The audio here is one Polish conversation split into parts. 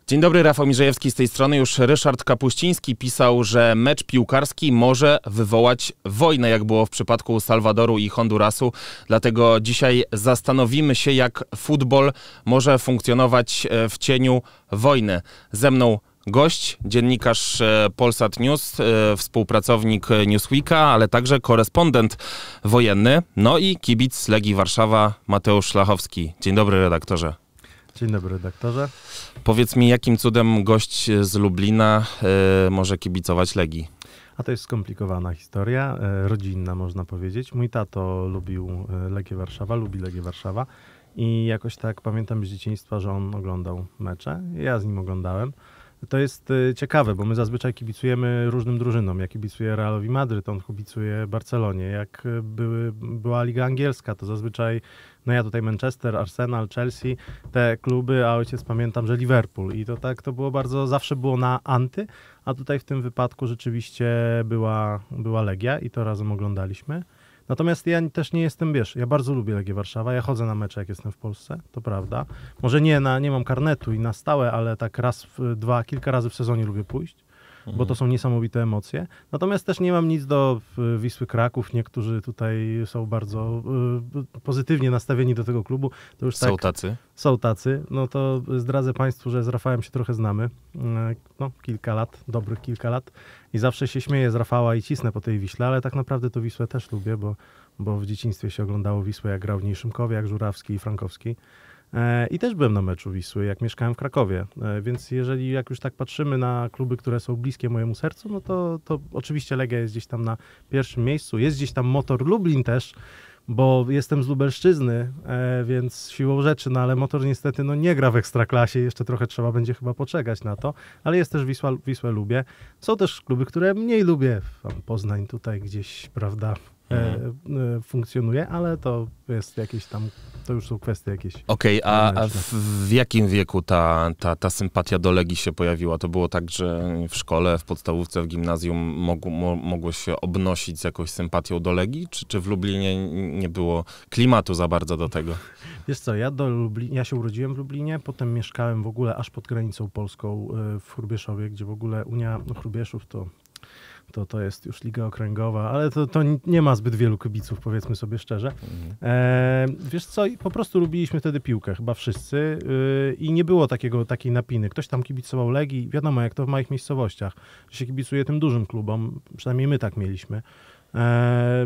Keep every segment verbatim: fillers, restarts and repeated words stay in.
Dzień dobry, Rafał Mirzejewski z tej strony. Już Ryszard Kapuściński pisał, że mecz piłkarski może wywołać wojnę, jak było w przypadku Salwadoru i Hondurasu. Dlatego dzisiaj zastanowimy się, jak futbol może funkcjonować w cieniu wojny. Ze mną gość, dziennikarz Polsat News, współpracownik Newsweeka, ale także korespondent wojenny, no i kibic Legii Warszawa Mateusz Szlachowski. Dzień dobry, redaktorze. Dzień dobry, redaktorze. Powiedz mi, jakim cudem gość z Lublina y, może kibicować Legii? A to jest skomplikowana historia, y, rodzinna można powiedzieć. Mój tato lubił Legię Warszawa, lubi Legię Warszawa i jakoś tak pamiętam z dzieciństwa, że on oglądał mecze. Ja z nim oglądałem. To jest y, ciekawe, bo my zazwyczaj kibicujemy różnym drużynom. Ja kibicuję Realowi Madryt, on kibicuje Barcelonie. Jak były, była Liga Angielska, to zazwyczaj, no ja tutaj Manchester, Arsenal, Chelsea, te kluby, a ojciec pamiętam, że Liverpool. I to tak, to było bardzo, zawsze było na anty, a tutaj w tym wypadku rzeczywiście była, była Legia i to razem oglądaliśmy. Natomiast ja też nie jestem, wiesz, ja bardzo lubię Legię Warszawa, ja chodzę na mecze, jak jestem w Polsce, to prawda. Może nie, na, nie mam karnetu i na stałe, ale tak raz, dwa, kilka razy w sezonie lubię pójść, mhm. bo to są niesamowite emocje. Natomiast też nie mam nic do Wisły Kraków, niektórzy tutaj są bardzo y, pozytywnie nastawieni do tego klubu. To już są tak, tacy? Są tacy, no to zdradzę Państwu, że z Rafałem się trochę znamy, no kilka lat, dobrych kilka lat i zawsze się śmieję z Rafała i cisnę po tej Wiśle, ale tak naprawdę to Wisłę też lubię, bo, bo w dzieciństwie się oglądało Wisłę, jak grał w niej Szymkowie, jak Żurawski i Frankowski. I też byłem na meczu Wisły, jak mieszkałem w Krakowie, więc jeżeli jak już tak patrzymy na kluby, które są bliskie mojemu sercu, no to, to oczywiście Legia jest gdzieś tam na pierwszym miejscu, jest gdzieś tam Motor Lublin też, bo jestem z Lubelszczyzny, więc siłą rzeczy, no ale Motor niestety no, nie gra w Ekstraklasie, jeszcze trochę trzeba będzie chyba poczekać na to, ale jest też Wisła, Wisłę lubię. Są też kluby, które mniej lubię, Poznań tutaj gdzieś, prawda, mhm. e, funkcjonuje, ale to jest jakieś tam, to już są kwestie jakieś. Okej, okay, a, a w, w jakim wieku ta, ta, ta sympatia do Legii się pojawiła? To było tak, że w szkole, w podstawówce, w gimnazjum mogło, mo, mogło się obnosić z jakąś sympatią do Legii? Czy, czy w Lublinie nie było klimatu za bardzo do tego? Wiesz co, ja, do Lubli- ja się urodziłem w Lublinie, potem mieszkałem w ogóle aż pod granicą polską w Hrubieszowie, gdzie w ogóle Unia Hrubieszów to To, to jest już liga okręgowa, ale to, to nie ma zbyt wielu kibiców, powiedzmy sobie szczerze. E, wiesz co, po prostu lubiliśmy wtedy piłkę, chyba wszyscy yy, i nie było takiego, takiej napiny. Ktoś tam kibicował Legii, wiadomo jak to w małych miejscowościach, że się kibicuje tym dużym klubom, przynajmniej my tak mieliśmy. E,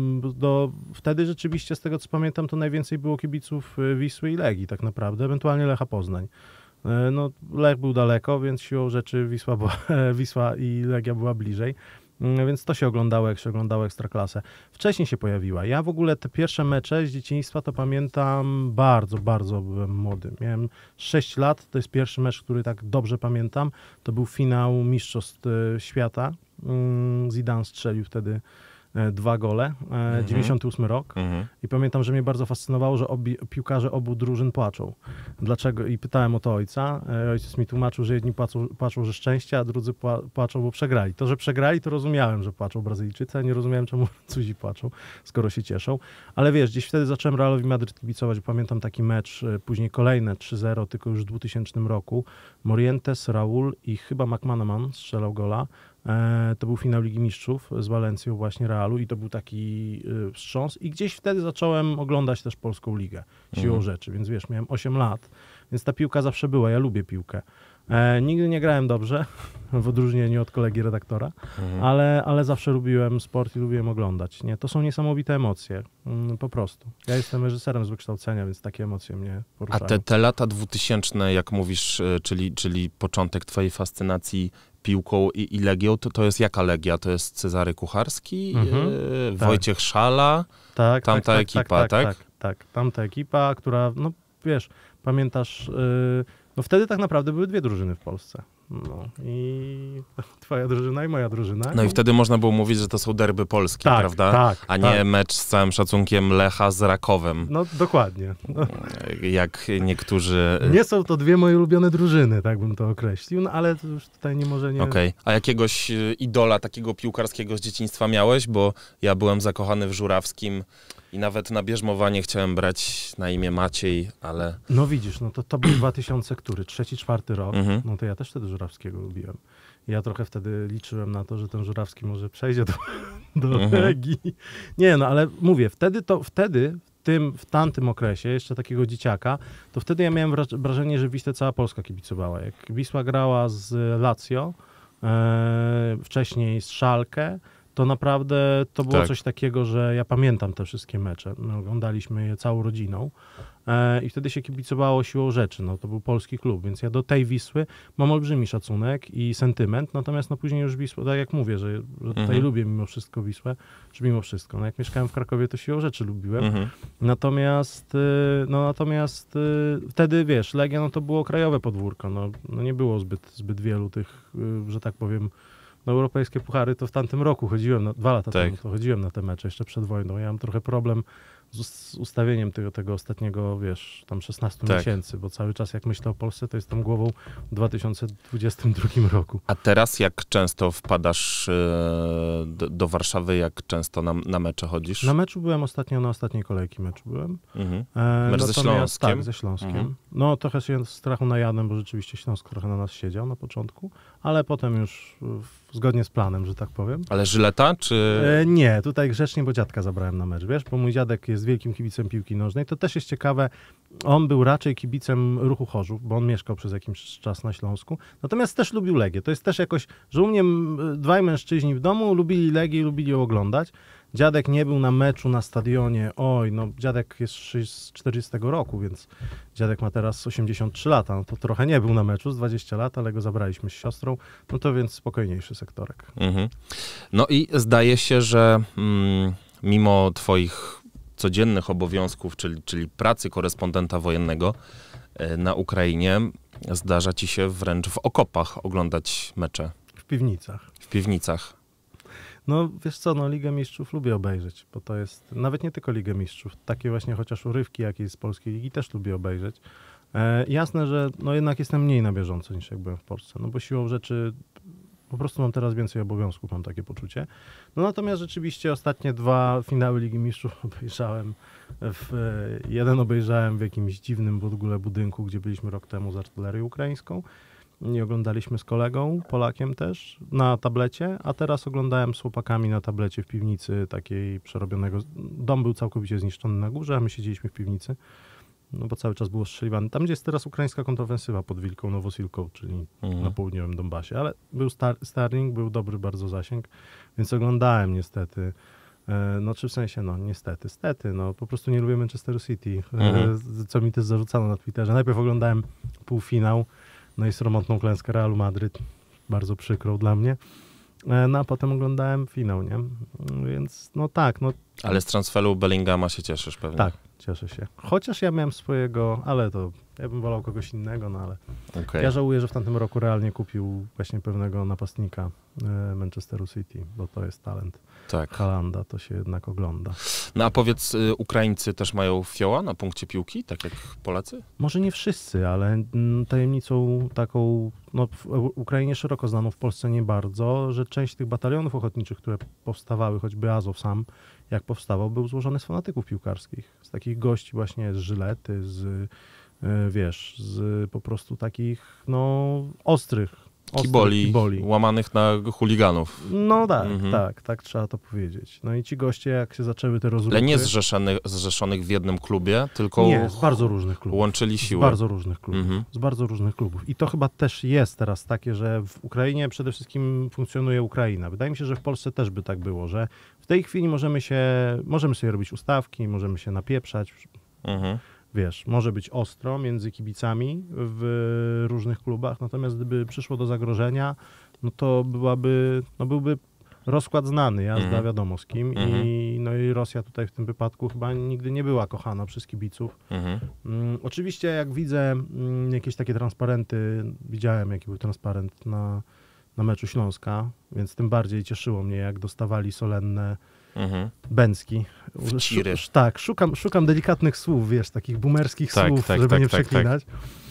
do, wtedy rzeczywiście, z tego co pamiętam, to najwięcej było kibiców Wisły i Legii tak naprawdę, ewentualnie Lecha Poznań. No, Lech był daleko, więc siłą rzeczy Wisła, była, Wisła i Legia była bliżej, więc to się oglądało, jak się oglądało Ekstraklasę. Wcześniej się pojawiła. Ja w ogóle te pierwsze mecze z dzieciństwa to pamiętam bardzo, bardzo byłem młody. Miałem sześć lat, to jest pierwszy mecz, który tak dobrze pamiętam. To był finał Mistrzostw Świata. Zidane strzelił wtedy dwa gole, mhm. dziewięćdziesiąty ósmy rok mhm. i pamiętam, że mnie bardzo fascynowało, że obi, piłkarze obu drużyn płaczą. Dlaczego? I pytałem o to ojca. Ojciec mi tłumaczył, że jedni płaczą, płaczą że szczęścia, a drudzy pła, płaczą, bo przegrali. To, że przegrali, to rozumiałem, że płaczą Brazylijczycy, a nie rozumiałem, czemu Francuzi płaczą, skoro się cieszą. Ale wiesz, gdzieś wtedy zacząłem Realowi Madryt kibicować. Pamiętam taki mecz, później kolejne trzy zero, tylko już w dwutysięcznym roku. Morientes, Raul i chyba McManaman strzelał gola. E, to był finał Ligi Mistrzów z Walencją właśnie Realu i to był taki y, wstrząs i gdzieś wtedy zacząłem oglądać też polską ligę siłą mhm. rzeczy, więc wiesz, miałem osiem lat, więc ta piłka zawsze była, ja lubię piłkę. E, nigdy nie grałem dobrze, w odróżnieniu od kolegi redaktora, mhm. ale, ale zawsze lubiłem sport i lubiłem oglądać. Nie? To są niesamowite emocje, mm, po prostu. Ja jestem reżyserem z wykształcenia, więc takie emocje mnie poruszają. A te, te lata dwutysięczne, jak mówisz, czyli, czyli początek twojej fascynacji piłką i, i Legią, to, to jest jaka Legia? To jest Cezary Kucharski, mhm, yy, tak. Wojciech Szala, tak, tamta tak, ekipa, tak? Tak, tak, tak, tak. Tamta ekipa, która, no wiesz, pamiętasz, yy, no wtedy tak naprawdę były dwie drużyny w Polsce. No i twoja drużyna i moja drużyna. No i wtedy można było mówić, że to są derby polskie, tak, prawda? Tak, A nie tak. mecz z całym szacunkiem Lecha z Rakowem. No dokładnie. No. Jak niektórzy... Nie są to dwie moje ulubione drużyny, tak bym to określił, no ale to już tutaj nie może nie... Okej. Okay. A jakiegoś idola takiego piłkarskiego z dzieciństwa miałeś? Bo ja byłem zakochany w Żurawskim I nawet na bierzmowanie chciałem brać na imię Maciej, ale... No widzisz, no to to był dwa tysiące, który? Trzeci, czwarty rok. Mhm. No to ja też wtedy Żurawskiego lubiłem. Ja trochę wtedy liczyłem na to, że ten Żurawski może przejdzie do, do Mhm. Legii. Nie, no ale mówię, wtedy to, wtedy, w tym, w tamtym okresie, jeszcze takiego dzieciaka, to wtedy ja miałem wra- wrażenie, że Wisłę cała Polska kibicowała. Jak Wisła grała z Lazio, e, wcześniej z Schalke, to naprawdę to było Tak. coś takiego, że ja pamiętam te wszystkie mecze. No, oglądaliśmy je całą rodziną e, i wtedy się kibicowało siłą rzeczy. No, to był polski klub, więc ja do tej Wisły mam olbrzymi szacunek i sentyment, natomiast no, później już Wisła, tak jak mówię, że, że tutaj Mhm. lubię mimo wszystko Wisłę, czy mimo wszystko. No, jak mieszkałem w Krakowie, to siłą rzeczy lubiłem. Mhm. Natomiast, y, no, natomiast y, wtedy, wiesz, Legia no, to było krajowe podwórko. No, no nie było zbyt, zbyt wielu tych, y, że tak powiem, no, europejskie puchary. To w tamtym roku chodziłem, na, dwa lata Tak. temu, to chodziłem na te mecze jeszcze przed wojną. Ja mam trochę problem z, us- z ustawieniem tego, tego ostatniego, wiesz, tam szesnastu Tak. miesięcy, bo cały czas jak myślę o Polsce, to jestem głową w dwa tysiące dwudziestym drugim roku. A teraz jak często wpadasz e, do, do Warszawy, jak często na, na mecze chodzisz? Na meczu byłem ostatnio, na ostatniej kolejki meczu byłem. Mhm. E, Mecz ze natomiast- Śląskiem? Tak, ze Śląskiem. Mhm. No trochę się strachu najadłem, bo rzeczywiście Śląsk trochę na nas siedział na początku, ale potem już w, zgodnie z planem, że tak powiem. Ale Żyleta, czy... E, nie, tutaj grzecznie, bo dziadka zabrałem na mecz, wiesz, bo mój dziadek jest wielkim kibicem piłki nożnej. To też jest ciekawe, on był raczej kibicem Ruchu Chorzów, bo on mieszkał przez jakiś czas na Śląsku, natomiast też lubił Legię. To jest też jakoś, że u mnie m, dwaj mężczyźni w domu lubili Legię i lubili ją oglądać. Dziadek nie był na meczu na stadionie, oj, no dziadek jest z czterdziestego roku, więc dziadek ma teraz osiemdziesiąt trzy lata, no to trochę nie był na meczu z dwadzieścia lat, ale go zabraliśmy z siostrą, no to więc spokojniejszy sektorek. Mhm. No i zdaje się, że mm, mimo twoich codziennych obowiązków, czyli, czyli pracy korespondenta wojennego e, na Ukrainie, zdarza ci się wręcz w okopach oglądać mecze W piwnicach. w piwnicach. No wiesz co, no Ligę Mistrzów lubię obejrzeć, bo to jest, nawet nie tylko Ligę Mistrzów, takie właśnie chociaż urywki jakieś z polskiej ligi też lubię obejrzeć. E, jasne, że no jednak jestem mniej na bieżąco niż jak byłem w Polsce, no bo siłą rzeczy po prostu mam teraz więcej obowiązków, mam takie poczucie. No natomiast rzeczywiście ostatnie dwa finały Ligi Mistrzów obejrzałem, w, jeden obejrzałem w jakimś dziwnym w ogóle budynku, gdzie byliśmy rok temu z artylerią ukraińską. I oglądaliśmy z kolegą, Polakiem też, na tablecie, a teraz oglądałem z chłopakami na tablecie w piwnicy takiej przerobionego. Dom był całkowicie zniszczony na górze, a my siedzieliśmy w piwnicy, no bo cały czas było strzeliwany. Tam, gdzie jest teraz ukraińska kontrofensywa pod Wilką, Nowosilką, czyli Mhm. na południowym Donbasie, ale był star Starlink, był dobry bardzo zasięg, więc oglądałem niestety. E, No czy w sensie, no niestety, stety, no po prostu nie lubię Manchesteru City, Mhm. e, z- co mi też zarzucano na Twitterze. Najpierw oglądałem półfinał, no i sromotną klęskę Realu Madryt, bardzo przykrą dla mnie. E, No a potem oglądałem finał, nie? Więc no tak, no Ale z transferu Bellingama się cieszysz pewnie. tak, cieszę się. Chociaż ja miałem swojego, ale to ja bym wolał kogoś innego, no ale Okay. ja żałuję, że w tamtym roku realnie kupił właśnie pewnego napastnika e, Manchesteru City, bo to jest talent Tak. Haalanda, to się jednak ogląda. No a powiedz, y, Ukraińcy też mają fioła na punkcie piłki, tak jak Polacy? Może nie wszyscy, ale mm, tajemnicą taką, no w Eu- Ukrainie szeroko znaną, w Polsce nie bardzo, że część tych batalionów ochotniczych, które powstawały, choćby Azow sam, jak powstawał, był złożony z fanatyków piłkarskich, z takich gości właśnie z Żylety, z, y, wiesz, z po prostu takich, no, ostrych, ostrych Kiboli, kiboli. łamanych na chuliganów. No tak, Mhm. tak, tak trzeba to powiedzieć. No i ci goście, jak się zaczęły te rozruchy... Ale nie zrzeszonych, zrzeszonych w jednym klubie, tylko Nie, z bardzo różnych klubów. łączyli Z siły. bardzo różnych klubów. Mhm. Z bardzo różnych klubów. I to chyba też jest teraz takie, że w Ukrainie przede wszystkim funkcjonuje Ukraina. Wydaje mi się, że w Polsce też by tak było, że w tej chwili możemy się, możemy sobie robić ustawki, możemy się napieprzać, Mhm. wiesz, może być ostro między kibicami w różnych klubach, natomiast gdyby przyszło do zagrożenia, no to byłaby, no byłby rozkład znany, jazda Mhm. wiadomo z kim Mhm. i, no i Rosja tutaj w tym wypadku chyba nigdy nie była kochana przez kibiców. Mhm. Mm, oczywiście jak widzę mm, jakieś takie transparenty, widziałem jaki był transparent na, na meczu Śląska, więc tym bardziej cieszyło mnie, jak dostawali solenne Mhm. bęcki. Wciry. Szu- tak, szukam, szukam delikatnych słów, wiesz, takich boomerskich Tak, słów, tak, żeby tak, nie tak, tak. przeklinać.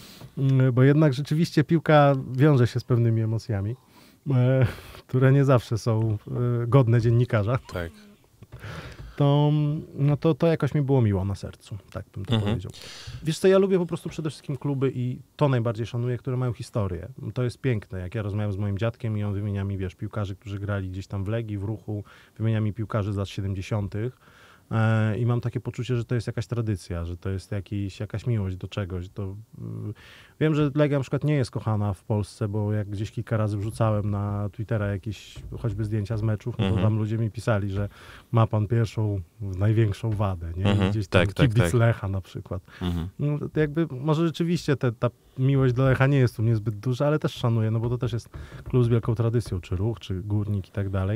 Mm, Bo jednak rzeczywiście piłka wiąże się z pewnymi emocjami, e, które nie zawsze są e, godne dziennikarza. Tak. to, no to, to jakoś mi było miło na sercu, tak bym to Mhm. powiedział. Wiesz co, ja lubię po prostu przede wszystkim kluby i to najbardziej szanuję, które mają historię. To jest piękne, jak ja rozmawiam z moim dziadkiem i on wymienia mi, wiesz, piłkarzy, którzy grali gdzieś tam w Legii, w Ruchu, wymienia mi piłkarzy z lat siedemdziesiątych. E, I mam takie poczucie, że to jest jakaś tradycja, że to jest jakiś, jakaś miłość do czegoś. To, y, wiem, że Legia na przykład nie jest kochana w Polsce, bo jak gdzieś kilka razy wrzucałem na Twittera jakieś choćby zdjęcia z meczów, no to Mhm. tam ludzie mi pisali, że ma pan pierwszą, największą wadę, nie? I Mhm. gdzieś tam Tak, tak, kibic tak. Lecha na przykład. Mhm. No, to jakby może rzeczywiście te, ta miłość do Lecha nie jest tu niezbyt duża, ale też szanuję, no bo to też jest klub z wielką tradycją, czy Ruch, czy Górnik i tak dalej.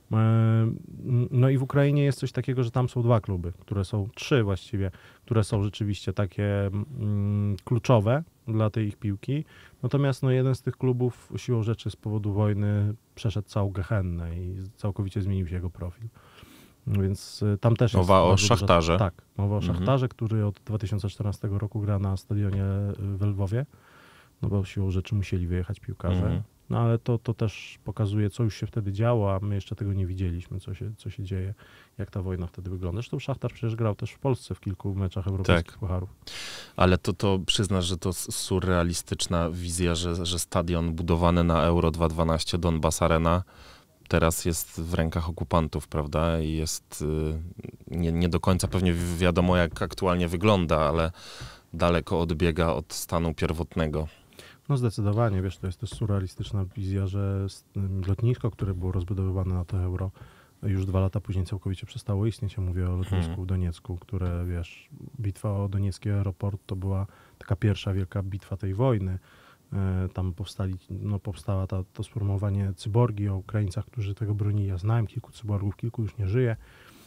No i w Ukrainie jest coś takiego, że tam są dwa kluby, które są, trzy właściwie, które są rzeczywiście takie mm, kluczowe dla tej ich piłki. Natomiast no, jeden z tych klubów siłą rzeczy z powodu wojny przeszedł całą gehennę i całkowicie zmienił się jego profil. Więc y, tam też Mowa jest... o bardzo duża- Szachtarze. Tak, mowa o Mhm. Szachtarze, który od dwa tysiące czternastego roku gra na stadionie y, w Lwowie, no bo siłą rzeczy musieli wyjechać piłkarze. Mhm. No ale to, to też pokazuje, co już się wtedy działo, a my jeszcze tego nie widzieliśmy, co się, co się dzieje, jak ta wojna wtedy wygląda. Zresztą Szachtar przecież grał też w Polsce w kilku meczach europejskich Tak. pucharów. Ale to, to przyznasz, że to s- surrealistyczna wizja, że, że stadion budowany na Euro dwa tysiące dwanaście Donbas Arena teraz jest w rękach okupantów, prawda? I jest y, nie, nie do końca pewnie wi- wiadomo, jak aktualnie wygląda, ale daleko odbiega od stanu pierwotnego. No zdecydowanie, wiesz, to jest też surrealistyczna wizja, że s- lotnisko, które było rozbudowywane na to euro, już dwa lata później całkowicie przestało istnieć. Ja mówię o lotnisku Mhm. w Doniecku, które, wiesz, bitwa o doniecki aeroport to była taka pierwsza wielka bitwa tej wojny. E, Tam powstali, no powstała ta, to sformułowanie cyborgi o Ukraińcach, którzy tego bronili. Ja znałem kilku cyborgów, kilku już nie żyje.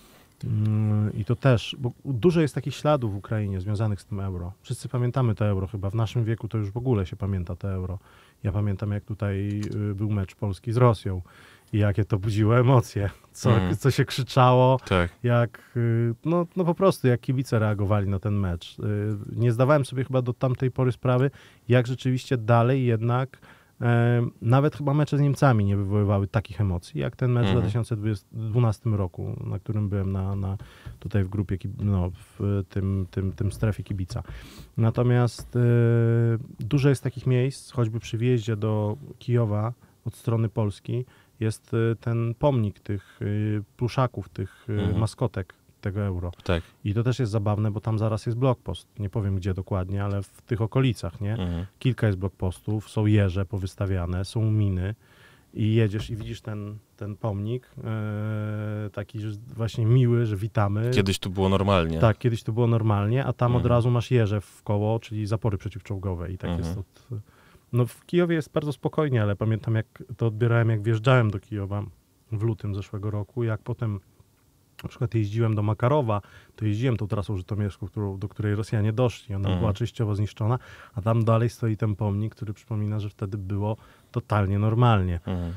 Mm, I to też, bo dużo jest takich śladów w Ukrainie związanych z tym euro. Wszyscy pamiętamy to euro chyba. W naszym wieku to już w ogóle się pamięta to euro. Ja pamiętam, jak tutaj y, był mecz Polski z Rosją i jakie to budziło emocje. Co, Mhm. co się krzyczało, Tak. jak, y, no, no po prostu jak kibice reagowali na ten mecz. Y, Nie zdawałem sobie chyba do tamtej pory sprawy, jak rzeczywiście dalej jednak e, nawet chyba mecze z Niemcami nie wywoływały takich emocji, jak ten mecz w Mhm. dwa tysiące dwunastym roku, na którym byłem na, na, tutaj w grupie, kib- no, w tym, tym, tym strefie kibica. Natomiast e, dużo jest takich miejsc, choćby przy wjeździe do Kijowa od strony Polski, jest e, ten pomnik tych e, pluszaków, tych e, Mhm. maskotek tego euro. Tak. I to też jest zabawne, bo tam zaraz jest blokpost. Nie powiem gdzie dokładnie, ale w tych okolicach, nie? Mhm. Kilka jest blokpostów, są jeże powystawiane, są miny i jedziesz i widzisz ten, ten pomnik, e, taki że właśnie miły, że witamy. Kiedyś tu było normalnie. Tak, kiedyś to było normalnie, a tam od Mhm. razu masz jeże w koło, czyli zapory przeciwczołgowe i tak Mhm. jest od... No w Kijowie jest bardzo spokojnie, ale pamiętam jak to odbierałem, jak wjeżdżałem do Kijowa w lutym zeszłego roku, jak potem na przykład jeździłem do Makarowa, to jeździłem tą trasą żytomierską, którą, do której Rosjanie doszli. Ona Mhm. była częściowo zniszczona, a tam dalej stoi ten pomnik, który przypomina, że wtedy było totalnie normalnie. Mhm.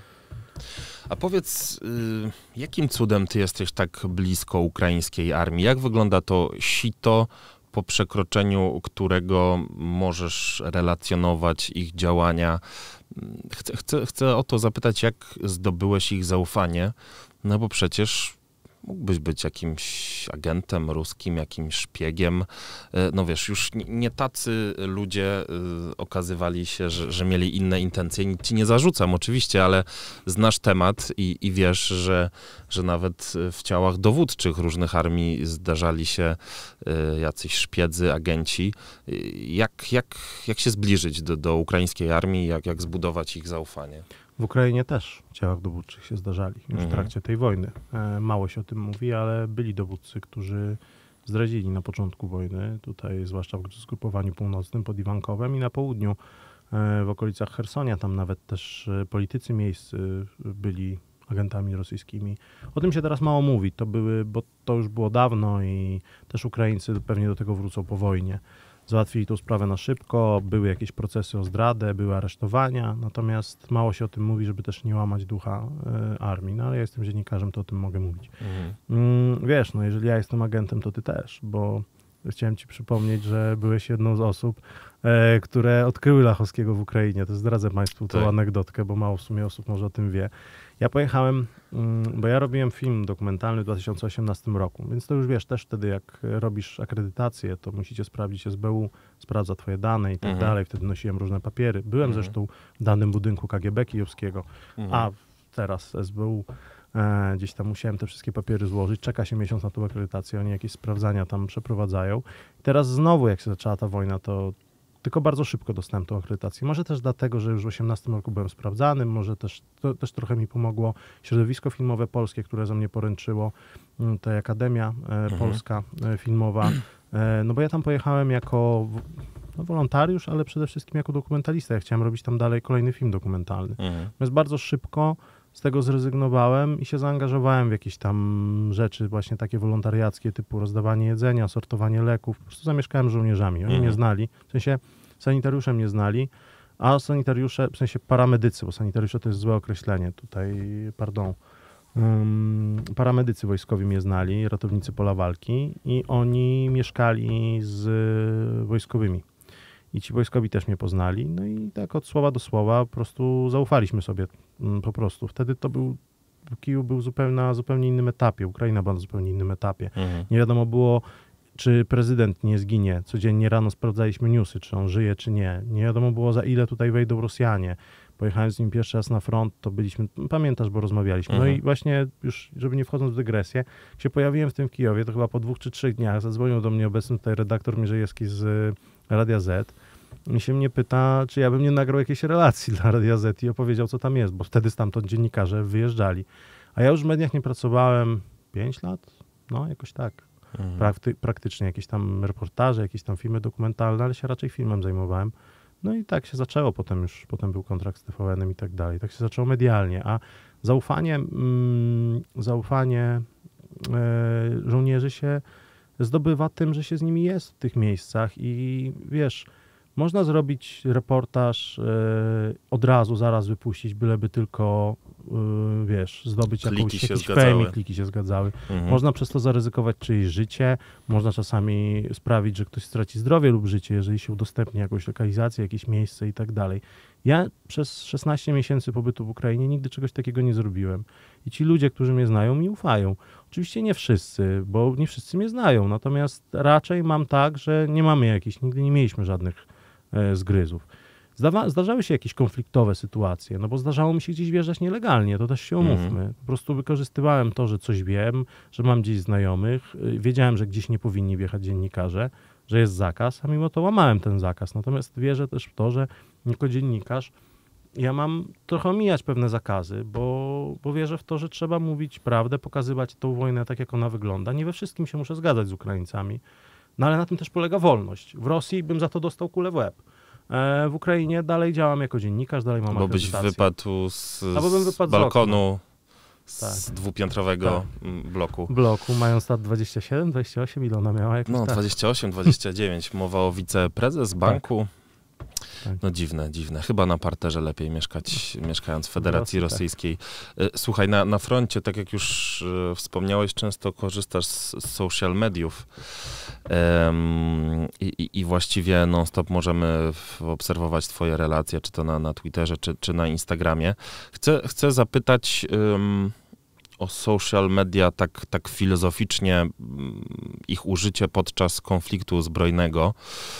A powiedz, y, jakim cudem ty jesteś tak blisko ukraińskiej armii? Jak wygląda to sito, po przekroczeniu którego możesz relacjonować ich działania? Chcę, chcę, chcę o to zapytać, jak zdobyłeś ich zaufanie, no bo przecież mógłbyś być jakimś agentem ruskim, jakimś szpiegiem. No wiesz, już nie, nie tacy ludzie y, okazywali się, że, że mieli inne intencje. Nic ci nie zarzucam oczywiście, ale znasz temat i, i wiesz, że, że nawet w ciałach dowódczych różnych armii zdarzali się y, jacyś szpiedzy, agenci. Y, Jak, jak, jak się zbliżyć do, do ukraińskiej armii, jak, jak zbudować ich zaufanie? W Ukrainie też w ciałach dowódczych się zdarzali już Mhm. w trakcie tej wojny. E, Mało się o tym mówi, ale byli dowódcy, którzy zdradzili na początku wojny, tutaj zwłaszcza w zgrupowaniu północnym pod Iwankowem i na południu e, w okolicach Chersonia, tam nawet też e, politycy miejscy byli agentami rosyjskimi. O tym się teraz mało mówi, to były, bo to już było dawno i też Ukraińcy pewnie do tego wrócą po wojnie. Załatwili tą sprawę na szybko, były jakieś procesy o zdradę, były aresztowania, natomiast mało się o tym mówi, żeby też nie łamać ducha y, armii. No ale ja jestem dziennikarzem, to o tym mogę mówić. Mhm. Mm, wiesz, no jeżeli ja jestem agentem, to ty też, bo chciałem ci przypomnieć, że byłeś jedną z osób, e, które odkryły Lachowskiego w Ukrainie. To zdradzę Państwu tą tak. anegdotkę, bo mało w sumie osób może o tym wie. Ja pojechałem, mm, bo ja robiłem film dokumentalny w dwa tysiące osiemnastym roku, więc to już wiesz, też wtedy jak robisz akredytację, to musicie sprawdzić S B U, sprawdza twoje dane i tak Mhm. dalej. Wtedy nosiłem różne papiery. Byłem Mhm. zresztą w danym budynku K G B kijowskiego, Mhm. a teraz S B U. E, gdzieś tam musiałem te wszystkie papiery złożyć. Czeka się miesiąc na tą akredytację, oni jakieś sprawdzania tam przeprowadzają. I teraz znowu, jak się zaczęła ta wojna, to tylko bardzo szybko dostałem tą akredytację. Może też dlatego, że już w osiemnastym roku byłem sprawdzanym, może też, to też trochę mi pomogło środowisko filmowe polskie, które za mnie poręczyło, mm, to Akademia e, Mhm. Polska e, Filmowa. E, no bo ja tam pojechałem jako w- no, wolontariusz, ale przede wszystkim jako dokumentalista. Ja chciałem robić tam dalej kolejny film dokumentalny. Mhm. Więc bardzo szybko z tego zrezygnowałem i się zaangażowałem w jakieś tam rzeczy właśnie takie wolontariackie, typu rozdawanie jedzenia, sortowanie leków. Po prostu zamieszkałem z żołnierzami. Oni Mhm. mnie znali, w sensie sanitariusze mnie znali, a sanitariusze, w sensie paramedycy, bo sanitariusze to jest złe określenie tutaj, pardon. Um, paramedycy wojskowi mnie znali, ratownicy pola walki i oni mieszkali z y, wojskowymi. I ci wojskowi też mnie poznali. No i tak od słowa do słowa po prostu zaufaliśmy sobie mm, po prostu. Wtedy to był, Kijów był zupełnie, na zupełnie innym etapie, Ukraina była na zupełnie innym etapie. Mhm. Nie wiadomo było, czy prezydent nie zginie. Codziennie rano sprawdzaliśmy newsy, czy on żyje, czy nie. Nie wiadomo było, za ile tutaj wejdą Rosjanie. Pojechałem z nim pierwszy raz na front, to byliśmy, pamiętasz, bo rozmawialiśmy. No Mhm. i właśnie już, żeby nie wchodząc w dygresję, jak się pojawiłem w tym Kijowie, to chyba po dwóch czy trzech dniach zadzwonił do mnie obecny tutaj redaktor Mierzejewski z y, Radia Z i się mnie pyta, czy ja bym nie nagrał jakiejś relacji dla Radia Z i opowiedział, co tam jest, bo wtedy stamtąd dziennikarze wyjeżdżali. A ja już w mediach nie pracowałem pięć lat, no jakoś tak. Mhm. Prakty, praktycznie jakieś tam reportaże, jakieś tam filmy dokumentalne, ale się raczej filmem zajmowałem. No i tak się zaczęło, potem już, potem był kontrakt z T V N-em i tak dalej. Tak się zaczęło medialnie, a zaufanie, mm, zaufanie e, żołnierzy się zdobywa tym, że się z nimi jest w tych miejscach i wiesz, można zrobić reportaż e, od razu, zaraz wypuścić, byleby tylko, e, wiesz, zdobyć Kliki jakąś, się jakiś zgadzały. fame i kliki się zgadzały. Mhm. Można przez to zaryzykować czyjeś życie, można czasami sprawić, że ktoś straci zdrowie lub życie, jeżeli się udostępni jakąś lokalizację, jakieś miejsce i tak dalej. Ja przez szesnaście miesięcy pobytu w Ukrainie nigdy czegoś takiego nie zrobiłem. I ci ludzie, którzy mnie znają, mi ufają. Oczywiście nie wszyscy, bo nie wszyscy mnie znają, natomiast raczej mam tak, że nie mamy jakichś, nigdy nie mieliśmy żadnych e, zgryzów. Zdawa- zdarzały się jakieś konfliktowe sytuacje, no bo zdarzało mi się gdzieś wjeżdżać nielegalnie, to też się umówmy. Mhm. Po prostu wykorzystywałem to, że coś wiem, że mam gdzieś znajomych, y, wiedziałem, że gdzieś nie powinni wjechać dziennikarze, że jest zakaz, a mimo to łamałem ten zakaz. Natomiast wierzę też w to, że jako dziennikarz ja mam trochę omijać pewne zakazy, bo, bo wierzę w to, że trzeba mówić prawdę, pokazywać tą wojnę tak, jak ona wygląda. Nie we wszystkim się muszę zgadzać z Ukraińcami, no ale na tym też polega wolność. W Rosji bym za to dostał kulę w łeb. E, W Ukrainie dalej działam jako dziennikarz, dalej mam Bo byś akredytację. wypadł z, Albo bym z wypadł z balkonu z Tak. dwupiętrowego m, bloku. bloku, mając lat dwadzieścia siedem, dwadzieścia osiem, ile ona miała? Jakoś No, tak. dwadzieścia osiem, dwadzieścia dziewięć. Mowa o wiceprezes banku. Tak. No dziwne, dziwne. Chyba na parterze lepiej mieszkać, mieszkając w Federacji Rosji, tak. Rosyjskiej. Y, Słuchaj, na, na froncie, tak jak już y, wspomniałeś, często korzystasz z, z social mediów Em, i, i, i właściwie non-stop możemy w- obserwować twoje relacje, czy to na, na Twitterze, czy, czy na Instagramie. Chcę, chcę zapytać ym, o social media tak, tak filozoficznie, ym, ich użycie podczas konfliktu zbrojnego.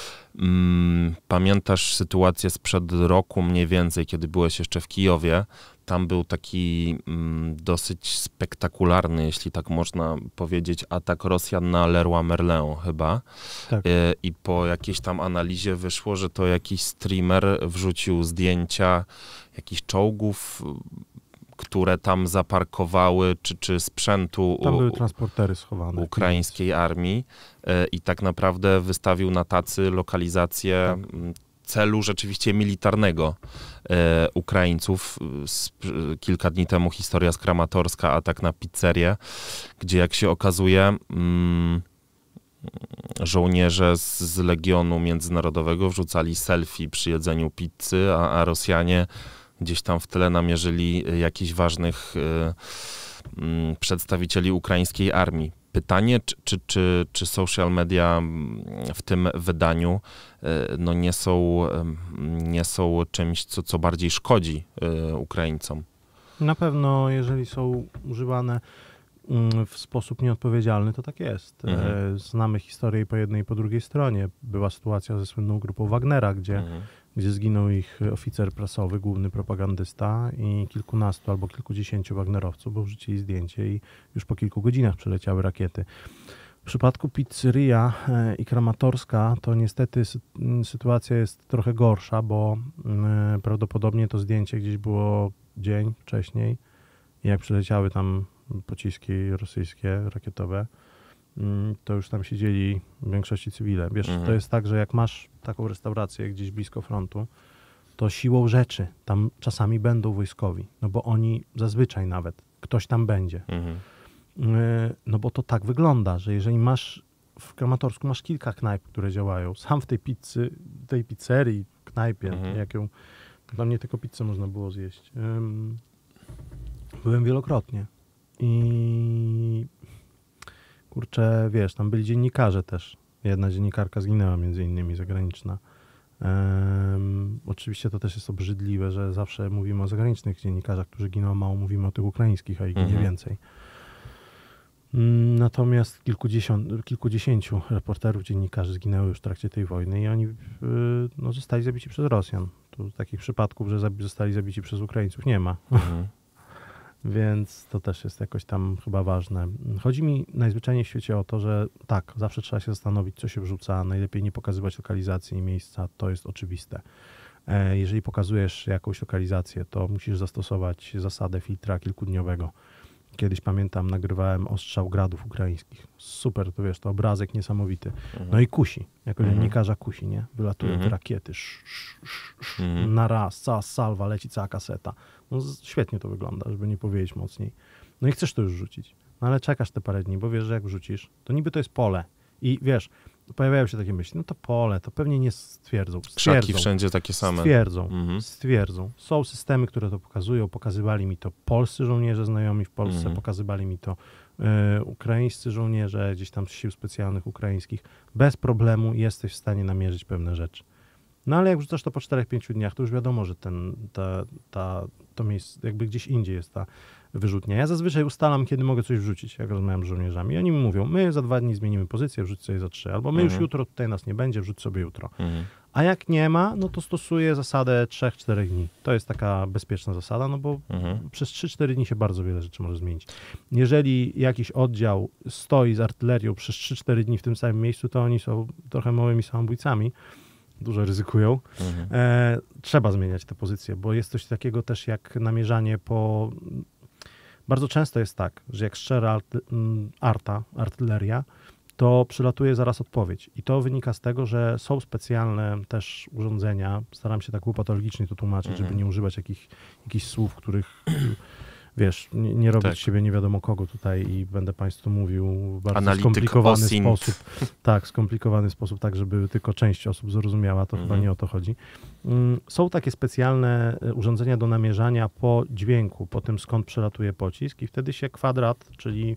Mm, Pamiętasz sytuację sprzed roku mniej więcej, kiedy byłeś jeszcze w Kijowie? Tam był taki mm, dosyć spektakularny, jeśli tak można powiedzieć, atak Rosjan na Leroy Merlin chyba. Tak. E, I po jakiejś tam analizie wyszło, że to jakiś streamer wrzucił zdjęcia jakichś czołgów, które tam zaparkowały, czy, czy sprzętu Tam u- były transportery schowane. ukraińskiej armii e, i tak naprawdę wystawił na tacy lokalizację Tak. m, celu rzeczywiście militarnego e, Ukraińców. Z, kilka dni temu historia z Kramatorska, atak na pizzerię, gdzie jak się okazuje mm, żołnierze z, z Legionu Międzynarodowego wrzucali selfie przy jedzeniu pizzy, a, a Rosjanie gdzieś tam w tle namierzyli jakichś ważnych y, y, przedstawicieli ukraińskiej armii. Pytanie, czy, czy, czy, czy social media w tym wydaniu no nie są, nie są czymś, co, co bardziej szkodzi Ukraińcom? Na pewno, jeżeli są używane w sposób nieodpowiedzialny, to tak jest. Mhm. Znamy historię po jednej i po drugiej stronie. Była sytuacja ze słynną grupą Wagnera, gdzie, mhm. gdzie zginął ich oficer prasowy, główny propagandysta i kilkunastu albo kilkudziesięciu Wagnerowców, bo wrzucili zdjęcie i już po kilku godzinach przyleciały rakiety. W przypadku Pizzeria i Kramatorska to niestety sytuacja jest trochę gorsza, bo prawdopodobnie to zdjęcie gdzieś było dzień wcześniej i jak przyleciały tam pociski rosyjskie, rakietowe, to już tam siedzieli w większości cywile. Wiesz, mhm. to jest tak, że jak masz taką restaurację gdzieś blisko frontu, to siłą rzeczy tam czasami będą wojskowi, no bo oni zazwyczaj nawet, ktoś tam będzie. Mhm. No bo to tak wygląda, że jeżeli masz w Kramatorsku masz kilka knajp, które działają, sam w tej pizzy, tej pizzerii, knajpie, mhm. jak ją, tam nie tylko pizzę można było zjeść. Um, byłem wielokrotnie i kurczę, wiesz, tam byli dziennikarze też. Jedna dziennikarka zginęła między innymi, zagraniczna. Um, oczywiście to też jest obrzydliwe, że zawsze mówimy o zagranicznych dziennikarzach, którzy giną, mało mówimy o tych ukraińskich, a ich ginie mhm. więcej. Natomiast kilkudziesiąt, kilkudziesięciu reporterów, dziennikarzy zginęło już w trakcie tej wojny i oni no, zostali zabici przez Rosjan. Tu takich przypadków, że zostali zabici przez Ukraińców nie ma. Mhm. Więc to też jest jakoś tam chyba ważne. Chodzi mi najzwyczajniej w świecie o to, że tak, zawsze trzeba się zastanowić, co się wrzuca. Najlepiej nie pokazywać lokalizacji i miejsca, to jest oczywiste. Jeżeli pokazujesz jakąś lokalizację, to musisz zastosować zasadę filtra kilkudniowego. Kiedyś pamiętam, nagrywałem ostrzał gradów ukraińskich. Super, to wiesz, to obrazek niesamowity. Mhm. No i kusi, jako mhm. dziennikarza kusi, nie? Wylatują mhm. te rakiety, sz, sz, sz, sz, mhm. na raz, cała salwa, leci cała kaseta. No świetnie to wygląda, żeby nie powiedzieć mocniej. No i chcesz to już rzucić, no ale czekasz te parę dni, bo wiesz, że jak wrzucisz, to niby to jest pole. I wiesz, pojawiają się takie myśli, no to pole, to pewnie nie stwierdzą. stwierdzą Krzaki wszędzie takie same. Stwierdzą, mhm. stwierdzą. Są systemy, które to pokazują, pokazywali mi to polscy żołnierze znajomi w Polsce, mhm. pokazywali mi to y, ukraińscy żołnierze, gdzieś tam z sił specjalnych ukraińskich. Bez problemu jesteś w stanie namierzyć pewne rzeczy. No ale jak wrzucasz to po czterech, pięciu dniach, to już wiadomo, że ten, ta, ta, to miejsce, jakby gdzieś indziej jest ta wyrzutnia. Ja zazwyczaj ustalam, kiedy mogę coś wrzucić, jak rozmawiam z żołnierzami. I oni mi mówią, my za dwa dni zmienimy pozycję, wrzuć sobie za trzy, albo my mhm. już jutro, tutaj nas nie będzie, wrzuć sobie jutro. Mhm. A jak nie ma, no to stosuję zasadę trzech, czterech dni. To jest taka bezpieczna zasada, no bo mhm. przez trzy, cztery dni się bardzo wiele rzeczy może zmienić. Jeżeli jakiś oddział stoi z artylerią przez trzy, cztery dni w tym samym miejscu, to oni są trochę małymi samobójcami, dużo ryzykują. Mhm. E, trzeba zmieniać te pozycje, bo jest coś takiego też jak namierzanie po... Bardzo często jest tak, że jak strzela arta, artyleria, to przylatuje zaraz odpowiedź. I to wynika z tego, że są specjalne też urządzenia, staram się tak półpatologicznie to tłumaczyć, mhm. żeby nie używać jakich, jakichś słów, których... Wiesz, nie, nie robić tak. siebie nie wiadomo kogo tutaj i będę Państwu mówił w bardzo Analityk skomplikowany Osin. sposób. Tak, skomplikowany sposób, tak, żeby tylko część osób zrozumiała, to mm-hmm. chyba nie o to chodzi. Są takie specjalne urządzenia do namierzania po dźwięku, po tym skąd przelatuje pocisk i wtedy się kwadrat, czyli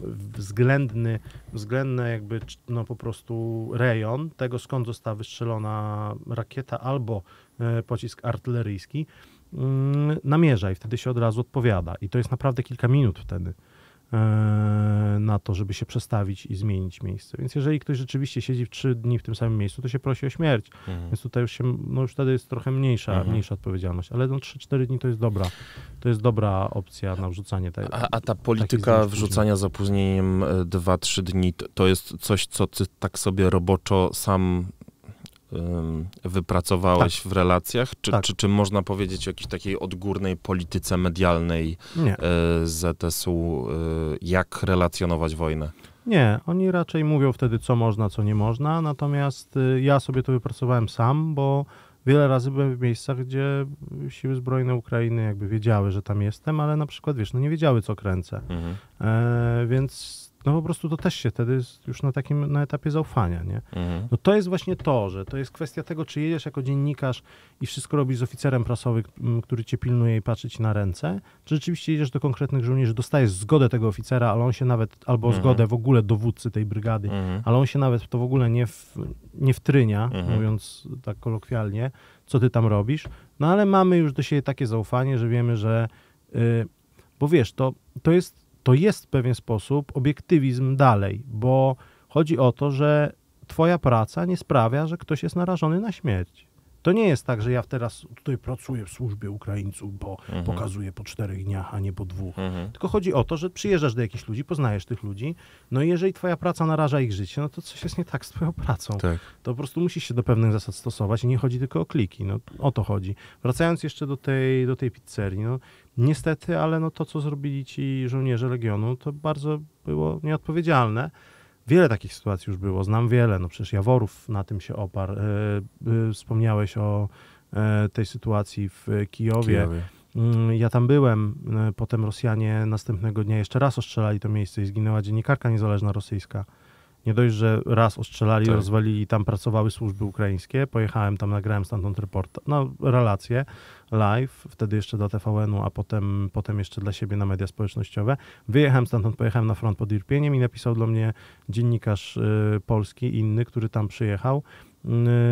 względny, względny jakby no po prostu rejon tego, skąd została wystrzelona rakieta albo pocisk artyleryjski, namierza i wtedy się od razu odpowiada. I to jest naprawdę kilka minut wtedy e, na to, żeby się przestawić i zmienić miejsce. Więc jeżeli ktoś rzeczywiście siedzi w trzy dni w tym samym miejscu, to się prosi o śmierć. Mhm. Więc tutaj już się, no już wtedy jest trochę mniejsza, mhm. mniejsza odpowiedzialność. Ale no trzy cztery dni to jest dobra, to jest dobra opcja na wrzucanie. Te, a, a ta polityka wrzucania z opóźnieniem dwa trzy dni, to, to jest coś, co ty tak sobie roboczo sam wypracowałeś tak. w relacjach? Czy, tak. czy, czy można powiedzieć o jakiejś takiej odgórnej polityce medialnej Nie. Z S U, jak relacjonować wojnę? Nie, oni raczej mówią wtedy, co można, co nie można, natomiast ja sobie to wypracowałem sam, bo wiele razy byłem w miejscach, gdzie siły zbrojne Ukrainy jakby wiedziały, że tam jestem, ale na przykład, wiesz, no nie wiedziały, co kręcę. Mhm. E, więc no po prostu to też się wtedy jest już na takim, na etapie zaufania, nie? Mhm. No to jest właśnie to, że to jest kwestia tego, czy jedziesz jako dziennikarz i wszystko robisz z oficerem prasowym, który cię pilnuje i patrzy ci na ręce, czy rzeczywiście jedziesz do konkretnych żołnierzy, dostajesz zgodę tego oficera, ale on się nawet, albo Mhm. zgodę w ogóle dowódcy tej brygady, Mhm. ale on się nawet w to w ogóle nie, w, nie wtrynia, Mhm. mówiąc tak kolokwialnie, co ty tam robisz, no ale mamy już do siebie takie zaufanie, że wiemy, że, yy, bo wiesz, to, to jest to jest w pewien sposób obiektywizm dalej, bo chodzi o to, że twoja praca nie sprawia, że ktoś jest narażony na śmierć. To nie jest tak, że ja teraz tutaj pracuję w służbie Ukraińców, bo Mhm. pokazuję po czterech dniach, a nie po dwóch. Mhm. Tylko chodzi o to, że przyjeżdżasz do jakichś ludzi, poznajesz tych ludzi, no i jeżeli twoja praca naraża ich życie, no to coś jest nie tak z twoją pracą. Tak. To po prostu musisz się do pewnych zasad stosować i nie chodzi tylko o kliki, no o to chodzi. Wracając jeszcze do tej, do tej pizzerii, no niestety, ale no to, co zrobili ci żołnierze Legionu, to bardzo było nieodpowiedzialne. Wiele takich sytuacji już było, znam wiele, no przecież Jaworów na tym się oparł. E, e, wspomniałeś o e, tej sytuacji w Kijowie. Kijowie. Mm, Ja tam byłem, e, potem Rosjanie następnego dnia jeszcze raz ostrzelali to miejsce i zginęła dziennikarka niezależna rosyjska. Nie dość, że raz ostrzelali, Tak. rozwalili, tam pracowały służby ukraińskie, pojechałem tam, nagrałem stamtąd reportaż, no relacje live, wtedy jeszcze do T V N-u, a potem, potem jeszcze dla siebie na media społecznościowe. Wyjechałem stamtąd, pojechałem na front pod Irpieniem i napisał do mnie dziennikarz y, polski, inny, który tam przyjechał. Y,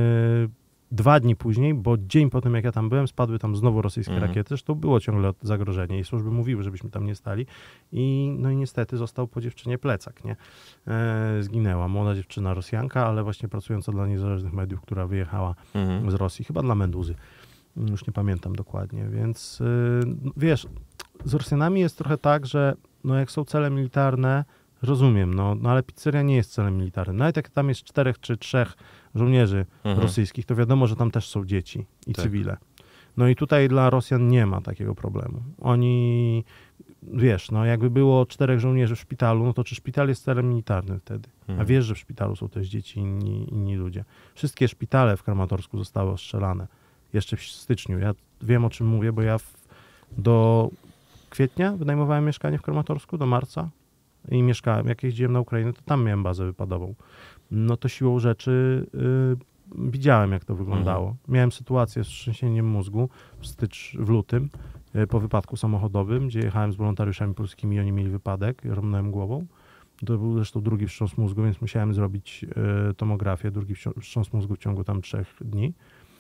Dwa dni później, bo dzień po tym, jak ja tam byłem, spadły tam znowu rosyjskie Mhm. rakiety, zresztą było ciągle zagrożenie i służby mówiły, żebyśmy tam nie stali. I, no i niestety został po dziewczynie plecak, nie? E, zginęła młoda dziewczyna Rosjanka, ale właśnie pracująca dla niezależnych mediów, która wyjechała Mhm. z Rosji, chyba dla Meduzy. Już nie pamiętam dokładnie, więc y, wiesz, z Rosjanami jest trochę tak, że no jak są cele militarne, rozumiem, no, no ale pizzeria nie jest celem militarnym. Nawet jak tam jest czterech czy trzech żołnierzy Mhm. rosyjskich, to wiadomo, że tam też są dzieci i Tak. cywile. No i tutaj dla Rosjan nie ma takiego problemu. Oni, wiesz, no jakby było czterech żołnierzy w szpitalu, no to czy szpital jest celem militarnym wtedy? A Mhm. wiesz, że w szpitalu są też dzieci i inni, inni ludzie. Wszystkie szpitale w Kramatorsku zostały ostrzelane. Jeszcze w styczniu. Ja wiem, o czym mówię, bo ja w, do kwietnia wynajmowałem mieszkanie w Kramatorsku, do marca i mieszkałem. Jak jeździłem na Ukrainę, to tam miałem bazę wypadową. No to siłą rzeczy y, widziałem, jak to wyglądało. Mhm. Miałem sytuację z trzęsieniem mózgu w stycz, w lutym, y, po wypadku samochodowym, gdzie jechałem z wolontariuszami polskimi i oni mieli wypadek, ja rąbnąłem głową. To był zresztą drugi wstrząs mózgu, więc musiałem zrobić y, tomografię, drugi wstrząs- wstrząs mózgu w ciągu tam trzech dni.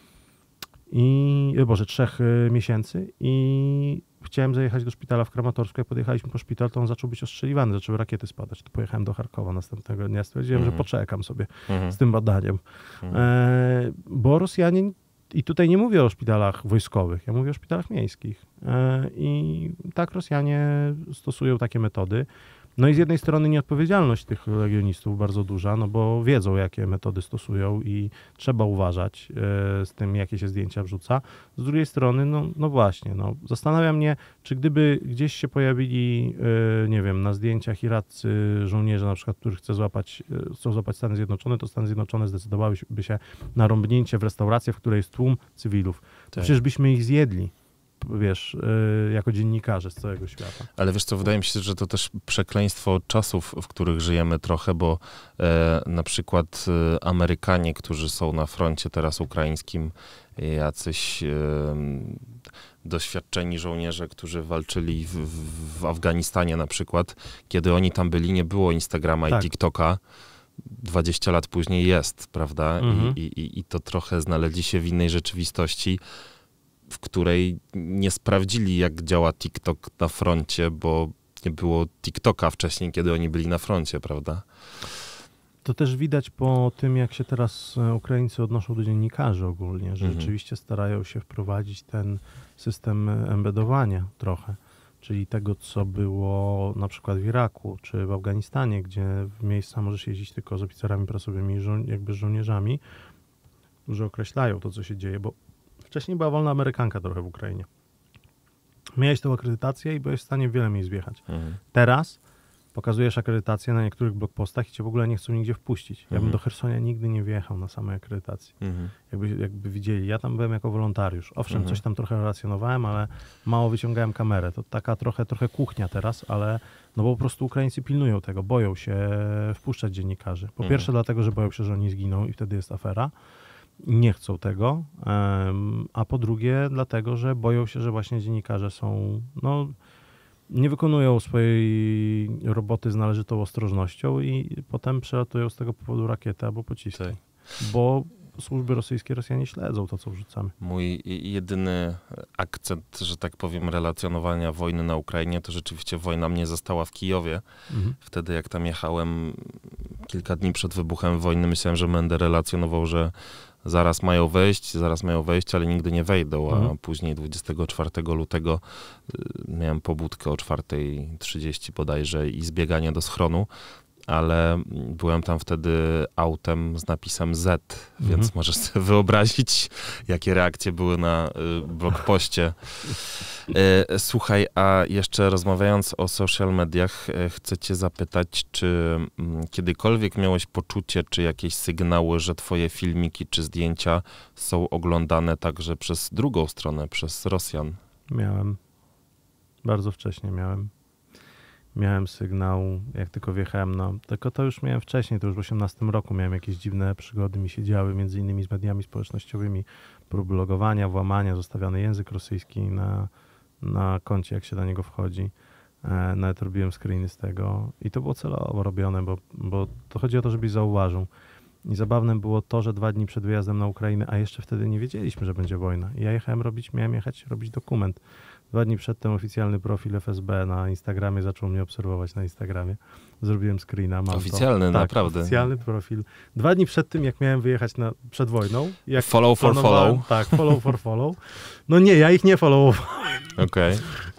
I, e, Boże, trzech y, miesięcy i chciałem zajechać do szpitala w Kramatorsku. Jak podjechaliśmy po szpital, to on zaczął być ostrzeliwany, zaczęły rakiety spadać. To pojechałem do Charkowa następnego dnia. Stwierdziłem, Mhm. że poczekam sobie Mhm. z tym badaniem. Mhm. E, bo Rosjanie, i tutaj nie mówię o szpitalach wojskowych, ja mówię o szpitalach miejskich. E, I tak Rosjanie stosują takie metody. No i z jednej strony nieodpowiedzialność tych legionistów bardzo duża, no bo wiedzą, jakie metody stosują i trzeba uważać e, z tym, jakie się zdjęcia wrzuca. Z drugiej strony, no, no właśnie, no, zastanawia mnie, czy gdyby gdzieś się pojawili, e, nie wiem, na zdjęciach iraccy żołnierze, na przykład, których chce złapać, e, chcą złapać Stany Zjednoczone, to Stany Zjednoczone zdecydowałyby się na rąbnięcie w restaurację, w której jest tłum cywilów. To Tak. przecież byśmy ich zjedli, wiesz, e, jako dziennikarze z całego świata. Ale wiesz co, wydaje mi się, że to też przekleństwo czasów, w których żyjemy trochę, bo e, na przykład e, Amerykanie, którzy są na froncie teraz ukraińskim, jacyś e, doświadczeni żołnierze, którzy walczyli w, w, w Afganistanie na przykład, kiedy oni tam byli, nie było Instagrama Tak. i TikToka. dwadzieścia lat później jest, prawda? Mhm. I, i, I to trochę znaleźli się w innej rzeczywistości, w której nie sprawdzili, jak działa TikTok na froncie, bo nie było TikToka wcześniej, kiedy oni byli na froncie, prawda? To też widać po tym, jak się teraz e, Ukraińcy odnoszą do dziennikarzy ogólnie, że Mhm. rzeczywiście starają się wprowadzić ten system embedowania trochę, czyli tego, co było na przykład w Iraku czy w Afganistanie, gdzie w miejsca możesz jeździć tylko z oficerami prasowymi i żo- jakby z żołnierzami, którzy określają to, co się dzieje, bo wcześniej była wolna amerykanka trochę w Ukrainie. Miałeś tą akredytację i byłeś w stanie w wiele miejsc wjechać. Mhm. Teraz pokazujesz akredytację na niektórych blogpostach i cię w ogóle nie chcą nigdzie wpuścić. Ja bym Mhm. do Chersonia nigdy nie wjechał na samej akredytacji. Mhm. Jakby, jakby widzieli, ja tam byłem jako wolontariusz. Owszem, Mhm. coś tam trochę relacjonowałem, ale mało wyciągałem kamerę. To taka trochę, trochę kuchnia teraz, ale no bo po prostu Ukraińcy pilnują tego, boją się wpuszczać dziennikarzy. Po Mhm. pierwsze dlatego, że boją się, że oni zginą i wtedy jest afera. Nie chcą tego, em, a po drugie dlatego, że boją się, że właśnie dziennikarze są, no, nie wykonują swojej roboty z należytą ostrożnością i potem przelatują z tego powodu rakiety albo pociski. Tak. Bo służby rosyjskie, Rosjanie śledzą to, co wrzucamy. Mój jedyny akcent, że tak powiem, relacjonowania wojny na Ukrainie, to rzeczywiście wojna mnie zastała w Kijowie. Mhm. Wtedy jak tam jechałem kilka dni przed wybuchem wojny, myślałem, że będę relacjonował, że zaraz mają wejść, zaraz mają wejść, ale nigdy nie wejdą, a Mhm. później dwudziestego czwartego lutego y, miałem pobudkę o czwartej trzydzieści bodajże i zbieganie do schronu, ale byłem tam wtedy autem z napisem Z, Mhm. więc możesz sobie wyobrazić, jakie reakcje były na y, blogpoście. Y, słuchaj, a jeszcze rozmawiając o social mediach, y, chcę cię zapytać, czy mm, kiedykolwiek miałeś poczucie, czy jakieś sygnały, że twoje filmiki czy zdjęcia są oglądane także przez drugą stronę, przez Rosjan? Miałem. Bardzo wcześnie miałem. Miałem sygnał, jak tylko wjechałem, no, tylko to już miałem wcześniej, to już w osiemnastym roku miałem jakieś dziwne przygody, mi się działy, między innymi z mediami społecznościowymi, próby logowania, włamania, zostawiany język rosyjski na, na koncie, jak się do niego wchodzi. E, nawet robiłem screeny z tego i to było celowo robione, bo, bo to chodzi o to, żebyś zauważył. I zabawne było to, że dwa dni przed wyjazdem na Ukrainę, a jeszcze wtedy nie wiedzieliśmy, że będzie wojna. I ja jechałem robić, miałem jechać robić dokument. Dwa dni przedtem oficjalny profil F S B na Instagramie zaczął mnie obserwować na Instagramie. Zrobiłem screena. Mam Oficjalny, to. Tak, naprawdę. Oficjalny profil. Dwa dni przed tym, jak miałem wyjechać na, przed wojną. Jak Follow for follow. Tak, follow for follow. No nie, ja ich nie followowałem. Okej.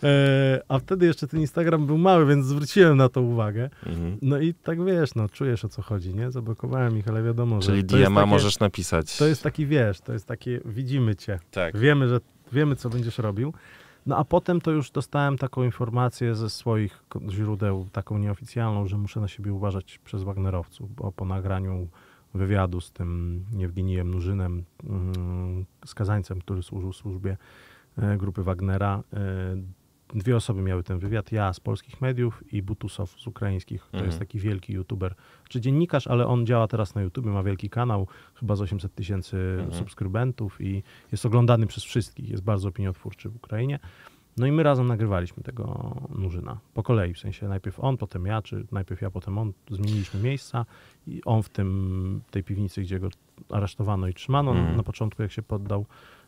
E, a wtedy jeszcze ten Instagram był mały, więc zwróciłem na to uwagę. Mhm. No i tak wiesz, no czujesz o co chodzi, nie? Zablokowałem ich, ale wiadomo, Czyli że to jest D M a takie, możesz napisać. to jest taki, wiesz, to jest takie, widzimy cię. Tak. Wiemy, że wiemy, co będziesz robił. No a potem to już dostałem taką informację ze swoich ko- źródeł, taką nieoficjalną, że muszę na siebie uważać przez Wagnerowców, bo po nagraniu wywiadu z tym Jewgenijem Nurzynem, mm, skazańcem, który służył w służbie e, grupy Wagnera, e, dwie osoby miały ten wywiad, ja z polskich mediów i Butusow z ukraińskich. To Mhm. jest taki wielki youtuber, czy dziennikarz, ale on działa teraz na YouTube, ma wielki kanał, chyba z osiemset tysięcy Mhm. subskrybentów i jest oglądany przez wszystkich, jest bardzo opiniotwórczy w Ukrainie. No i my razem nagrywaliśmy tego Nurzyna, po kolei, w sensie najpierw on, potem ja, czy najpierw ja, potem on, zmieniliśmy miejsca i on w tym, tej piwnicy, gdzie go aresztowano i trzymano Mhm. na początku, jak się poddał,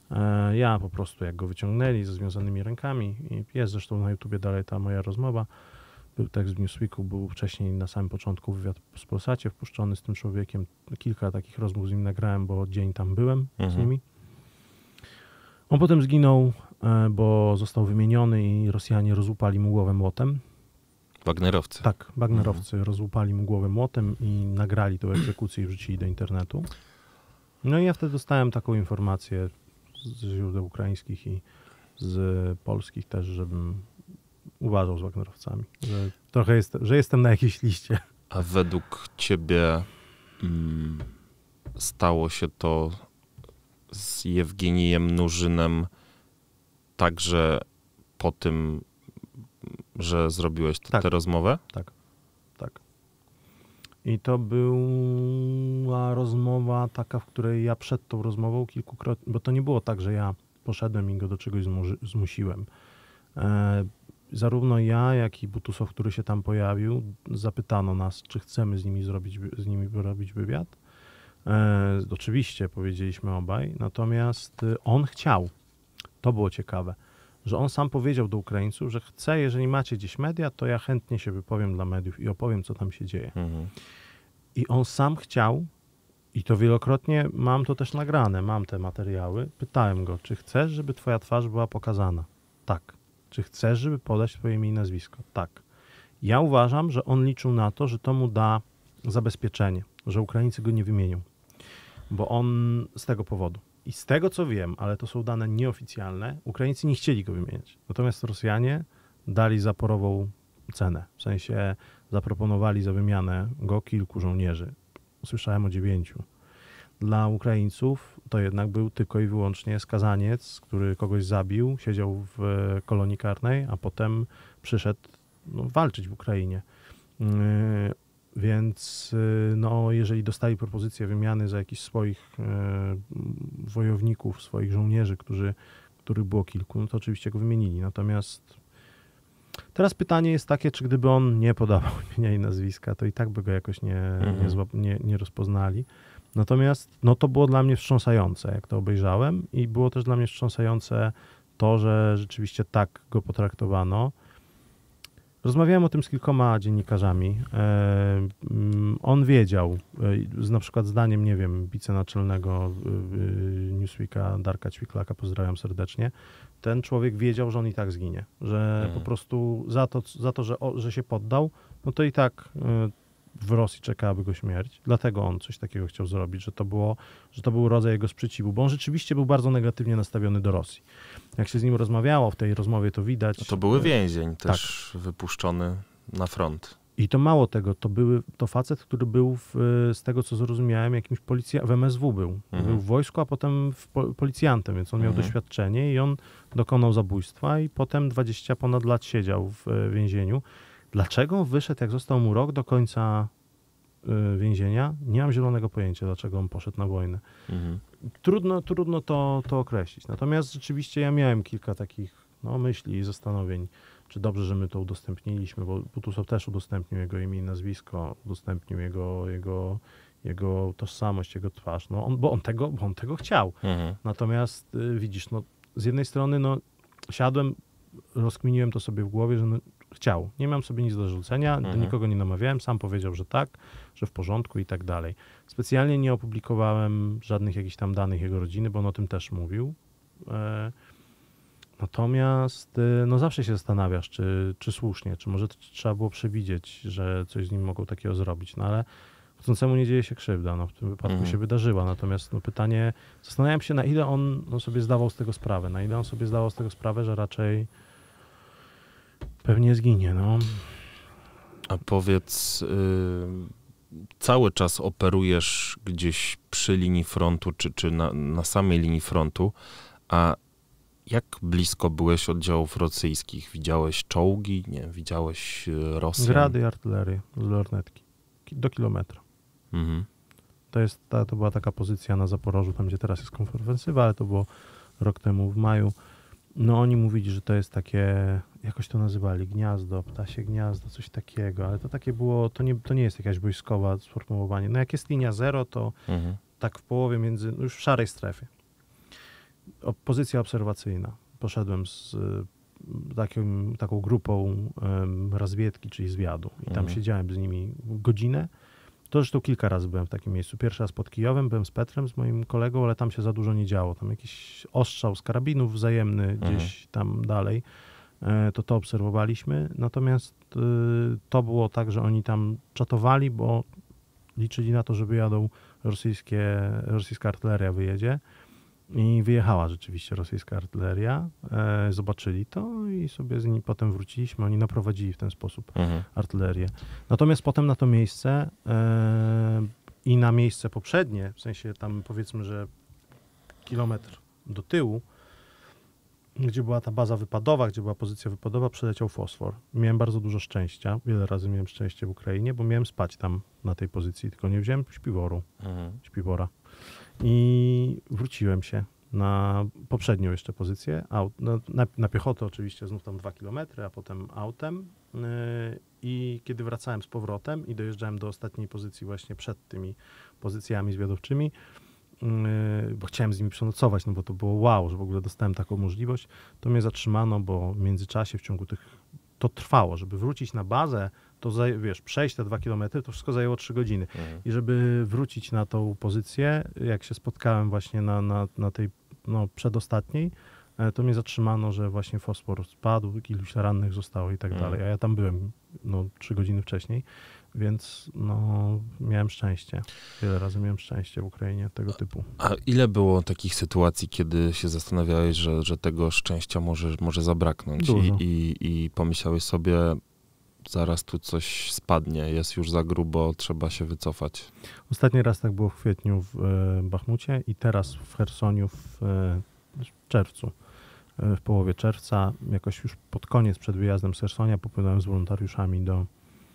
e, ja po prostu, jak go wyciągnęli ze związanymi rękami i jest zresztą na YouTubie dalej ta moja rozmowa, był tekst w Newsweeku, był wcześniej na samym początku wywiad z Polsacie wpuszczony z tym człowiekiem, kilka takich rozmów z nim nagrałem, bo dzień tam byłem z Mhm. nimi. On potem zginął, e, bo został wymieniony i Rosjanie rozłupali mu głowę młotem. Wagnerowcy. Tak, Wagnerowcy rozłupali mu głowę młotem i nagrali tę egzekucję i wrzucili do internetu. No i ja wtedy dostałem taką informację z źródeł ukraińskich i z polskich też, żebym uważał z Wagnerowcami, że trochę jest, że jestem na jakiejś liście. A według ciebie mm, stało się to z Jewgenijem Nurzynem także po tym, że zrobiłeś t- Tak. tę rozmowę? Tak. I to była rozmowa taka, w której ja przed tą rozmową kilkukrotnie, bo to nie było tak, że ja poszedłem i go do czegoś zmuży, zmusiłem. E, zarówno ja, jak i Butusow, który się tam pojawił, zapytano nas, czy chcemy z nimi zrobić, z nimi robić wywiad. E, oczywiście powiedzieliśmy obaj, natomiast on chciał. To było ciekawe, że on sam powiedział do Ukraińców, że chce, jeżeli macie gdzieś media, to ja chętnie się wypowiem dla mediów i opowiem, co tam się dzieje. Mhm. I on sam chciał, i to wielokrotnie, mam to też nagrane, mam te materiały, pytałem go, czy chcesz, żeby twoja twarz była pokazana? Tak. Czy chcesz, żeby podać twoje imię i nazwisko? Tak. Ja uważam, że on liczył na to, że to mu da zabezpieczenie, że Ukraińcy go nie wymienią, bo on z tego powodu. I z tego, co wiem, ale to są dane nieoficjalne, Ukraińcy nie chcieli go wymieniać. Natomiast Rosjanie dali zaporową cenę. W sensie zaproponowali za wymianę go kilku żołnierzy. Słyszałem o dziewięciu. Dla Ukraińców to jednak był tylko i wyłącznie skazaniec, który kogoś zabił, siedział w kolonii karnej, a potem przyszedł no, walczyć w Ukrainie. Yy, więc yy, no, jeżeli dostali propozycję wymiany za jakichś swoich yy, wojowników, swoich żołnierzy, którzy, których było kilku, no to oczywiście go wymienili. Natomiast teraz pytanie jest takie, czy gdyby on nie podawał imienia i nazwiska, to i tak by go jakoś nie, mhm. nie, złap, nie, nie rozpoznali. Natomiast no, to było dla mnie wstrząsające, jak to obejrzałem i było też dla mnie wstrząsające to, że rzeczywiście tak go potraktowano. Rozmawiałem o tym z kilkoma dziennikarzami. E, on wiedział, z na przykład zdaniem, nie wiem, wicenaczelnego Newsweeka Darka Ćwiklaka, pozdrawiam serdecznie, ten człowiek wiedział, że on i tak zginie, że hmm. po prostu za to, za to że, o, że się poddał, no to i tak w Rosji czekałaby go śmierć. Dlatego on coś takiego chciał zrobić, że to było, że to był rodzaj jego sprzeciwu, bo on rzeczywiście był bardzo negatywnie nastawiony do Rosji. Jak się z nim rozmawiało w tej rozmowie, to widać. No to były więzień też tak. wypuszczony na front. I to mało tego, to, były, to facet, który był, w, z tego co zrozumiałem, jakimś policja, w M S W był. Mhm. Był w wojsku, a potem w po, policjantem, więc on miał mhm. doświadczenie i on dokonał zabójstwa i potem dwadzieścia ponad lat siedział w więzieniu. Dlaczego on wyszedł, jak został mu rok do końca y, więzienia? Nie mam zielonego pojęcia, dlaczego on poszedł na wojnę. Mhm. Trudno, trudno to, to określić. Natomiast rzeczywiście ja miałem kilka takich no, myśli i zastanowień, czy dobrze, że my to udostępniliśmy, bo Butusow też udostępnił jego imię i nazwisko, udostępnił jego, jego, jego tożsamość, jego twarz, no on, bo, on tego, bo on tego chciał. Mhm. Natomiast y, widzisz, no, z jednej strony no, siadłem, rozkminiłem to sobie w głowie, że no, chciał. Nie miałem sobie nic do rzucenia, mhm. do nikogo nie namawiałem, sam powiedział, że tak, że w porządku i tak dalej. Specjalnie nie opublikowałem żadnych jakichś tam danych jego rodziny, bo on o tym też mówił. E, natomiast e, no zawsze się zastanawiasz, czy, czy słusznie, czy może to trzeba było przewidzieć, że coś z nim mogą takiego zrobić, no ale chcącemu nie dzieje się krzywda, no w tym wypadku mhm. się wydarzyła, natomiast no pytanie, zastanawiam się, na ile on no, sobie zdawał z tego sprawę, na ile on sobie zdawał z tego sprawę, że raczej pewnie zginie, no. A powiedz, y, cały czas operujesz gdzieś przy linii frontu, czy, czy na, na samej linii frontu, a jak blisko byłeś oddziałów rosyjskich? Widziałeś czołgi? Nie, widziałeś Rosjan? Grady i artylerię z lornetki. Do kilometra. Mhm. To, jest, ta, to była taka pozycja na Zaporożu, tam gdzie teraz jest kontrofensywa, ale to było rok temu w maju. No oni mówili, że to jest takie, jakoś to nazywali, gniazdo, ptasie gniazdo, coś takiego, ale to takie było, to nie, to nie jest jakaś wojskowa sformułowanie. No jak jest linia zero, to mhm. tak w połowie między, no już w szarej strefie. O, pozycja obserwacyjna. Poszedłem z takim, taką grupą um, rozwiedki, czyli zwiadu i tam mhm. siedziałem z nimi godzinę. To zresztą kilka razy byłem w takim miejscu. Pierwszy raz pod Kijowem, byłem z Petrem, z moim kolegą, ale tam się za dużo nie działo. Tam jakiś ostrzał z karabinów wzajemny mhm. gdzieś tam dalej. To to obserwowaliśmy. Natomiast y, to było tak, że oni tam czatowali, bo liczyli na to, że wyjadą rosyjskie, rosyjska artyleria wyjedzie. I wyjechała rzeczywiście rosyjska artyleria. E, zobaczyli to i sobie z nimi potem wróciliśmy. Oni naprowadzili w ten sposób mhm. artylerię. Natomiast potem na to miejsce e, i na miejsce poprzednie, w sensie tam powiedzmy, że kilometr do tyłu, gdzie była ta baza wypadowa, gdzie była pozycja wypadowa, przeleciał fosfor. Miałem bardzo dużo szczęścia. Wiele razy miałem szczęście w Ukrainie, bo miałem spać tam na tej pozycji, tylko nie wziąłem śpiworu, mhm. śpiwora. I wróciłem się na poprzednią jeszcze pozycję, aut, no, na, na piechotę oczywiście, znów tam dwa kilometry, a potem autem. Yy, I kiedy wracałem z powrotem i dojeżdżałem do ostatniej pozycji właśnie przed tymi pozycjami zwiadowczymi, yy, bo chciałem z nimi przenocować, no bo to było wow, że w ogóle dostałem taką możliwość, to mnie zatrzymano, bo w międzyczasie w ciągu tych, to trwało, żeby wrócić na bazę, to wiesz, przejść te dwa kilometry, to wszystko zajęło trzy godziny. Mhm. I żeby wrócić na tą pozycję, jak się spotkałem właśnie na, na, na tej no, przedostatniej, to mnie zatrzymano, że właśnie fosfor spadł, iluś rannych zostało i tak mhm. dalej. A ja tam byłem no, trzy godziny wcześniej, więc no, miałem szczęście. Wiele razy miałem szczęście w Ukrainie tego typu. A ile było takich sytuacji, kiedy się zastanawiałeś, że, że tego szczęścia może, może zabraknąć i, i, i pomyślałeś sobie, zaraz tu coś spadnie, jest już za grubo, trzeba się wycofać. Ostatni raz tak było w kwietniu w e, Bachmucie i teraz w Chersoniu w, e, w czerwcu. E, w połowie czerwca, jakoś już pod koniec przed wyjazdem z Chersonia popłynąłem z wolontariuszami do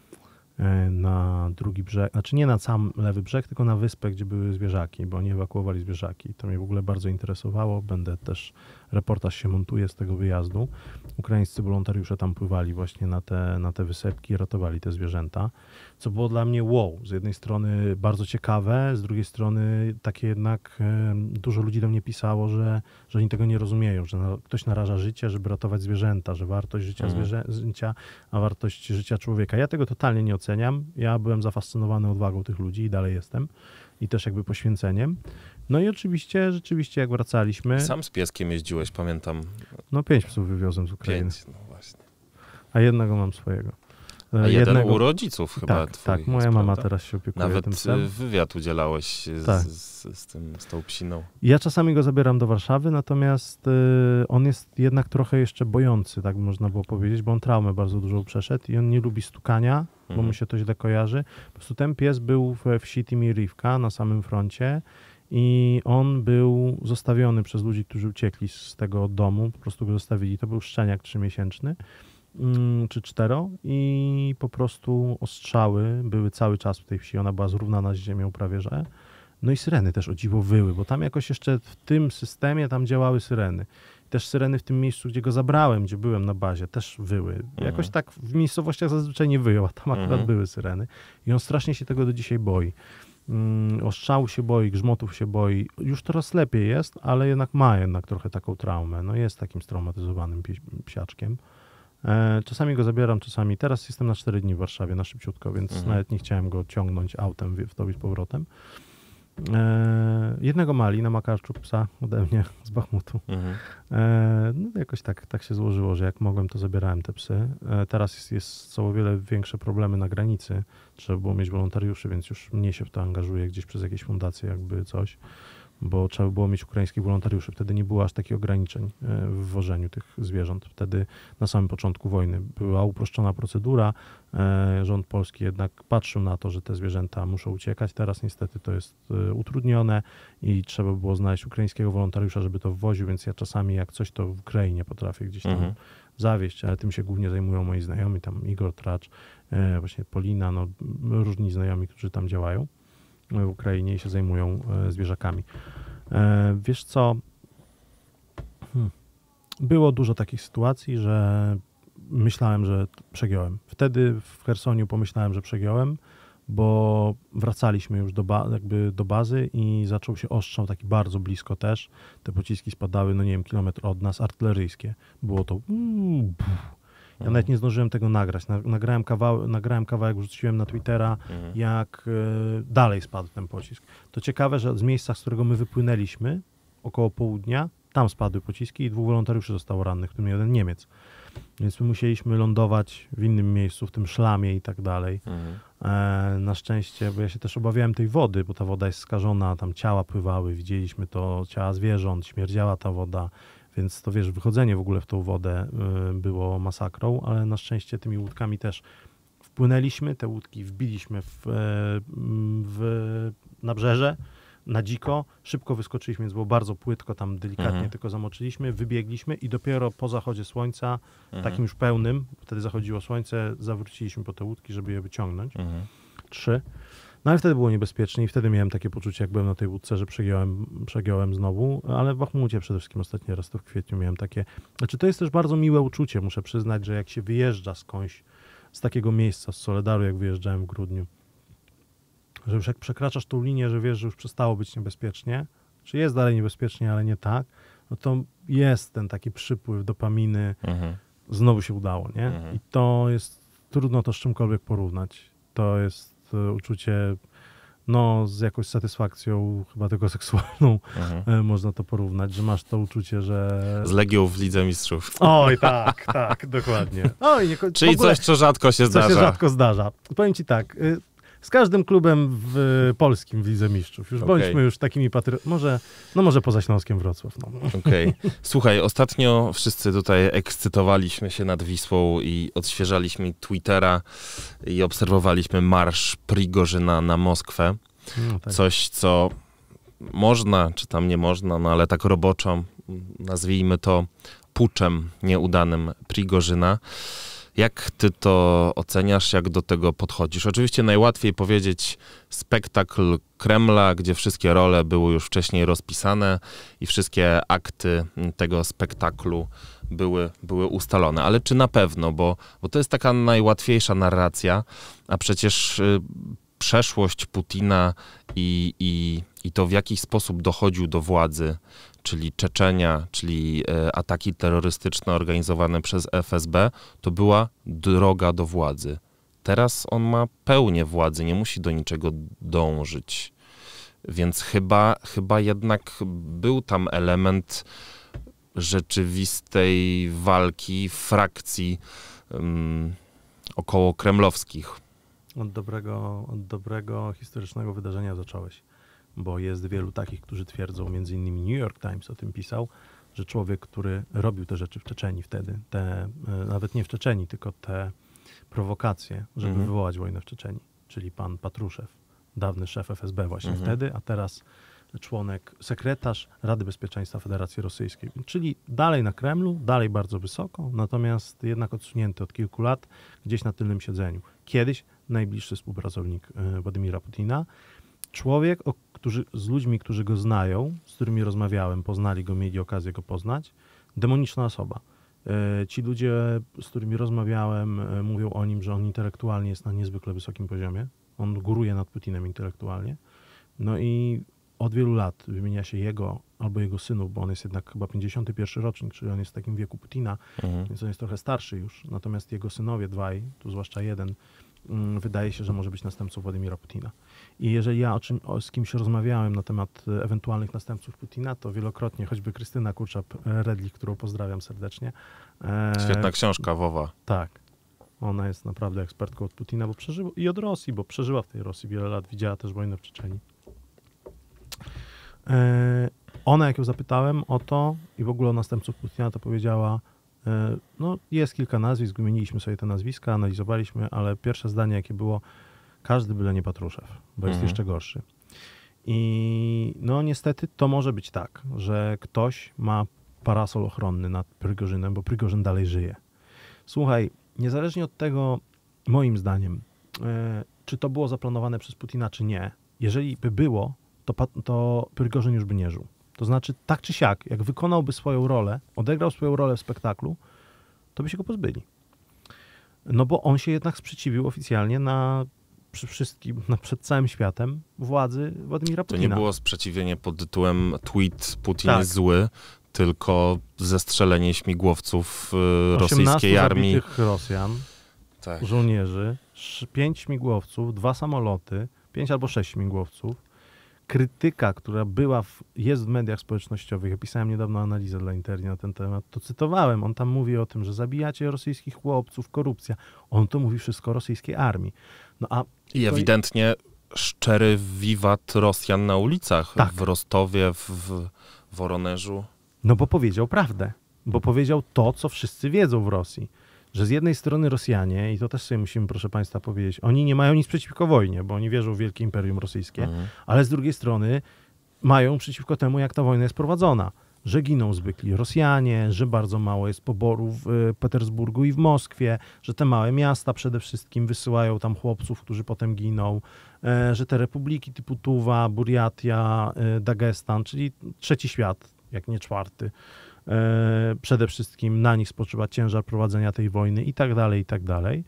na drugi brzeg, znaczy nie na sam lewy brzeg, tylko na wyspę, gdzie były zwierzaki, bo oni ewakuowali zwierzaki. To mnie w ogóle bardzo interesowało. Będę też, reportaż się montuje z tego wyjazdu. Ukraińscy wolontariusze tam pływali właśnie na te, na te wysepki i ratowali te zwierzęta, co było dla mnie wow. Z jednej strony bardzo ciekawe, z drugiej strony takie jednak e, dużo ludzi do mnie pisało, że, że oni tego nie rozumieją, że na, ktoś naraża życie, żeby ratować zwierzęta, że wartość życia Mhm. zwierzęcia, a wartość życia człowieka. Ja tego totalnie nie oceniam. Ja byłem zafascynowany odwagą tych ludzi i dalej jestem. I też jakby poświęceniem. No i oczywiście, rzeczywiście jak wracaliśmy... Sam z pieskiem jeździłeś, pamiętam. No pięć psów wywiozłem z Ukrainy. Pięć, no właśnie. A jednego mam swojego. A jeden jednego... u rodziców chyba Tak, twoich tak. Moja jest, mama prawda? teraz się opiekuje Nawet tym psem. wywiad udzielałeś z, Tak. z, z, tym, z tą psiną. Ja czasami go zabieram do Warszawy, natomiast y, on jest jednak trochę jeszcze bojący, tak można było powiedzieć, bo on traumę bardzo dużo przeszedł i on nie lubi stukania, bo Mhm. mu się to źle kojarzy. Po prostu ten pies był we wsi Timirivka na samym froncie i on był zostawiony przez ludzi, którzy uciekli z tego domu, po prostu go zostawili. To był szczeniak trzymiesięczny mm, czy cztero i po prostu ostrzały były cały czas w tej wsi. Ona była zrównana z ziemią prawie, że. No i syreny też o dziwo wyły, bo tam jakoś jeszcze w tym systemie tam działały syreny. Też syreny w tym miejscu, gdzie go zabrałem, gdzie byłem na bazie, też wyły. Mhm. Jakoś tak w miejscowościach zazwyczaj nie wyją, a tam akurat Mhm. były syreny. I on strasznie się tego do dzisiaj boi. Mm, ostrzału się boi, grzmotów się boi. Już coraz lepiej jest, ale jednak ma jednak trochę taką traumę. No jest takim straumatyzowanym pie- psiaczkiem. E, czasami go zabieram, czasami. Teraz jestem na cztery dni w Warszawie, na szybciutko, więc Mhm. nawet nie chciałem go ciągnąć autem w, w to i z powrotem. E, jednego mali na Makarczuk, psa ode mnie z Bachmutu. Mhm. E, no jakoś tak, tak się złożyło, że jak mogłem, to zabierałem te psy. E, teraz jest, jest, są o wiele większe problemy na granicy. Trzeba było mieć wolontariuszy, więc już mniej się w to angażuję gdzieś przez jakieś fundacje, jakby coś, bo trzeba było mieć ukraińskich wolontariuszy. Wtedy nie było aż takich ograniczeń e, w wożeniu tych zwierząt. Wtedy na samym początku wojny była uproszczona procedura. E, rząd polski jednak patrzył na to, że te zwierzęta muszą uciekać. Teraz niestety to jest e, utrudnione i trzeba było znaleźć ukraińskiego wolontariusza, żeby to wwoził, więc ja czasami jak coś, to w Ukrainie potrafię gdzieś tam Mhm. zawieźć, ale tym się głównie zajmują moi znajomi, tam Igor Tracz, e, właśnie Polina, no różni znajomi, którzy tam działają w Ukrainie i się zajmują e, zwierzakami. E, wiesz co, hmm. było dużo takich sytuacji, że myślałem, że przegiąłem. Wtedy w Chersoniu pomyślałem, że przegiąłem, bo wracaliśmy już do, ba- jakby do bazy i zaczął się ostrzał taki bardzo blisko też. Te pociski spadały, no nie wiem, kilometr od nas, artyleryjskie. Było to... Ja nawet nie zdążyłem tego nagrać. Na- Nagrałem kawałek, nagrałem kawałek, wrzuciłem na Twittera, Mhm. jak e, dalej spadł ten pocisk. To ciekawe, że z miejsca, z którego my wypłynęliśmy, około południa, tam spadły pociski i dwóch wolontariuszy zostało rannych, w tym jeden Niemiec. Więc my musieliśmy lądować w innym miejscu, w tym szlamie i tak dalej. Mhm. E, na szczęście, bo ja się też obawiałem tej wody, bo ta woda jest skażona, tam ciała pływały, widzieliśmy to, ciała zwierząt, śmierdziała ta woda, więc to wiesz, wychodzenie w ogóle w tą wodę y, było masakrą, ale na szczęście tymi łódkami też wpłynęliśmy, te łódki wbiliśmy w, e, w nabrzeże, na dziko, szybko wyskoczyliśmy, więc było bardzo płytko, tam delikatnie Mhm. tylko zamoczyliśmy, wybiegliśmy i dopiero po zachodzie słońca, Mhm. takim już pełnym, wtedy zachodziło słońce, zawróciliśmy po te łódki, żeby je wyciągnąć. Mhm. Trzy. No ale wtedy było niebezpiecznie i wtedy miałem takie poczucie, jak byłem na tej łódce, że przegiąłem, przegiąłem znowu, ale w Bachmucie przede wszystkim ostatni raz, to w kwietniu miałem takie... Znaczy to jest też bardzo miłe uczucie, muszę przyznać, że jak się wyjeżdża skądś, z takiego miejsca, z Soledaru, jak wyjeżdżałem w grudniu, że już jak przekraczasz tą linię, że wiesz, że już przestało być niebezpiecznie, czy jest dalej niebezpiecznie, ale nie tak, no to jest ten taki przypływ dopaminy, Mhm. znowu się udało, nie? Mhm. I to jest, trudno to z czymkolwiek porównać. To jest e, uczucie, no z jakąś satysfakcją, chyba tylko seksualną, Mhm. e, można to porównać, że masz to uczucie, że... Z Legią w Lidze Mistrzów. Oj, tak, tak, dokładnie. Oj, nie, Czyli w ogóle, coś, co rzadko się co zdarza. się rzadko zdarza. Powiem ci tak, y, z każdym klubem w polskim w Lidze Mistrzów. Już Okay. bądźmy już takimi patriotami. Może, no może poza Śląskiem Wrocław. No. Okej. Okay. Słuchaj, ostatnio wszyscy tutaj ekscytowaliśmy się nad Wisłą i odświeżaliśmy Twittera i obserwowaliśmy marsz Prigorzyna na Moskwę. No tak. Coś, co można, czy tam nie można, no ale tak roboczo nazwijmy to puczem nieudanym Prigorzyna. Jak ty to oceniasz, jak do tego podchodzisz? Oczywiście najłatwiej powiedzieć spektakl Kremla, gdzie wszystkie role były już wcześniej rozpisane i wszystkie akty tego spektaklu były, były ustalone. Ale czy na pewno? Bo, bo to jest taka najłatwiejsza narracja, a przecież y, przeszłość Putina i, i, i to, w jaki sposób dochodził do władzy, czyli Czeczenia, czyli e, ataki terrorystyczne organizowane przez F S B, to była droga do władzy. Teraz on ma pełnię władzy, nie musi do niczego dążyć. Więc chyba, chyba jednak był tam element rzeczywistej walki, frakcji um, około kremlowskich. Od dobrego, od dobrego historycznego wydarzenia zacząłeś. Bo jest wielu takich, którzy twierdzą, między innymi New York Times o tym pisał, że człowiek, który robił te rzeczy w Czeczenii wtedy, te, nawet nie w Czeczenii, tylko te prowokacje, żeby mm-hmm. wywołać wojnę w Czeczenii, czyli pan Patruszew, dawny szef F S B właśnie mm-hmm. wtedy, a teraz członek, sekretarz Rady Bezpieczeństwa Federacji Rosyjskiej, czyli dalej na Kremlu, dalej bardzo wysoko, natomiast jednak odsunięty od kilku lat gdzieś na tylnym siedzeniu. Kiedyś najbliższy współpracownik Władimira Putina, człowiek, o, którzy, z ludźmi, którzy go znają, z którymi rozmawiałem, poznali go, mieli okazję go poznać, demoniczna osoba. E, ci ludzie, z którymi rozmawiałem, e, mówią o nim, że on intelektualnie jest na niezwykle wysokim poziomie. On góruje nad Putinem intelektualnie. No i od wielu lat wymienia się jego albo jego synów, bo on jest jednak chyba pięćdziesiąty pierwszy rocznik, czyli on jest w takim wieku Putina, mhm. więc on jest trochę starszy już. Natomiast jego synowie dwaj, tu zwłaszcza jeden, wydaje się, że może być następcą Władimira Putina. I jeżeli ja o czym, o, z kimś rozmawiałem na temat ewentualnych następców Putina, to wielokrotnie, choćby Krystyna Kurczap-Redlich, którą pozdrawiam serdecznie. Świetna e, książka, Wowa. Tak. Ona jest naprawdę ekspertką od Putina, bo przeżyła, i od Rosji, bo przeżyła w tej Rosji wiele lat, widziała też wojnę w Czeczenii. E, ona, jak ją zapytałem o to i w ogóle o następców Putina, to powiedziała, no jest kilka nazwisk, wymieniliśmy sobie te nazwiska, analizowaliśmy, ale pierwsze zdanie, jakie było, każdy byle nie Patruszew, bo jest mhm. jeszcze gorszy. I no niestety to może być tak, że ktoś ma parasol ochronny nad Prygorzynem, bo Prygorzyn dalej żyje. Słuchaj, niezależnie od tego, moim zdaniem, czy to było zaplanowane przez Putina, czy nie, jeżeli by było, to, to Prygorzyn już by nie żył. To znaczy, tak czy siak, jak wykonałby swoją rolę, odegrał swoją rolę w spektaklu, to by się go pozbyli. No bo on się jednak sprzeciwił oficjalnie na, przy wszystkim, na, przed całym światem władzy Władimira Putina. To nie było sprzeciwienie pod tytułem tweet Putin tak. jest zły, tylko zestrzelenie śmigłowców y, rosyjskiej armii. zabitych Rosjan, tak. żołnierzy, pięć śmigłowców, dwa samoloty, pięć albo sześć śmigłowców. Krytyka, która była, w, jest w mediach społecznościowych, ja pisałem niedawno analizę dla Interni na ten temat, to cytowałem, on tam mówi o tym, że zabijacie rosyjskich chłopców, korupcja. On to mówi wszystko o rosyjskiej armii. No, a I to... ewidentnie szczery wiwat Rosjan na ulicach, tak. w Rostowie, w, w Woronerzu. No bo powiedział prawdę, bo powiedział to, co wszyscy wiedzą w Rosji. Że z jednej strony Rosjanie, i to też sobie musimy, proszę państwa, powiedzieć, oni nie mają nic przeciwko wojnie, bo oni wierzą w wielkie imperium rosyjskie, mhm. ale z drugiej strony mają przeciwko temu, jak ta wojna jest prowadzona. Że giną zwykli Rosjanie, że bardzo mało jest poborów w Petersburgu i w Moskwie, że te małe miasta przede wszystkim wysyłają tam chłopców, którzy potem giną, że te republiki typu Tuwa, Buriatia, Dagestan, czyli trzeci świat, jak nie czwarty, przede wszystkim na nich spoczywa ciężar prowadzenia tej wojny i tak dalej, i tak dalej.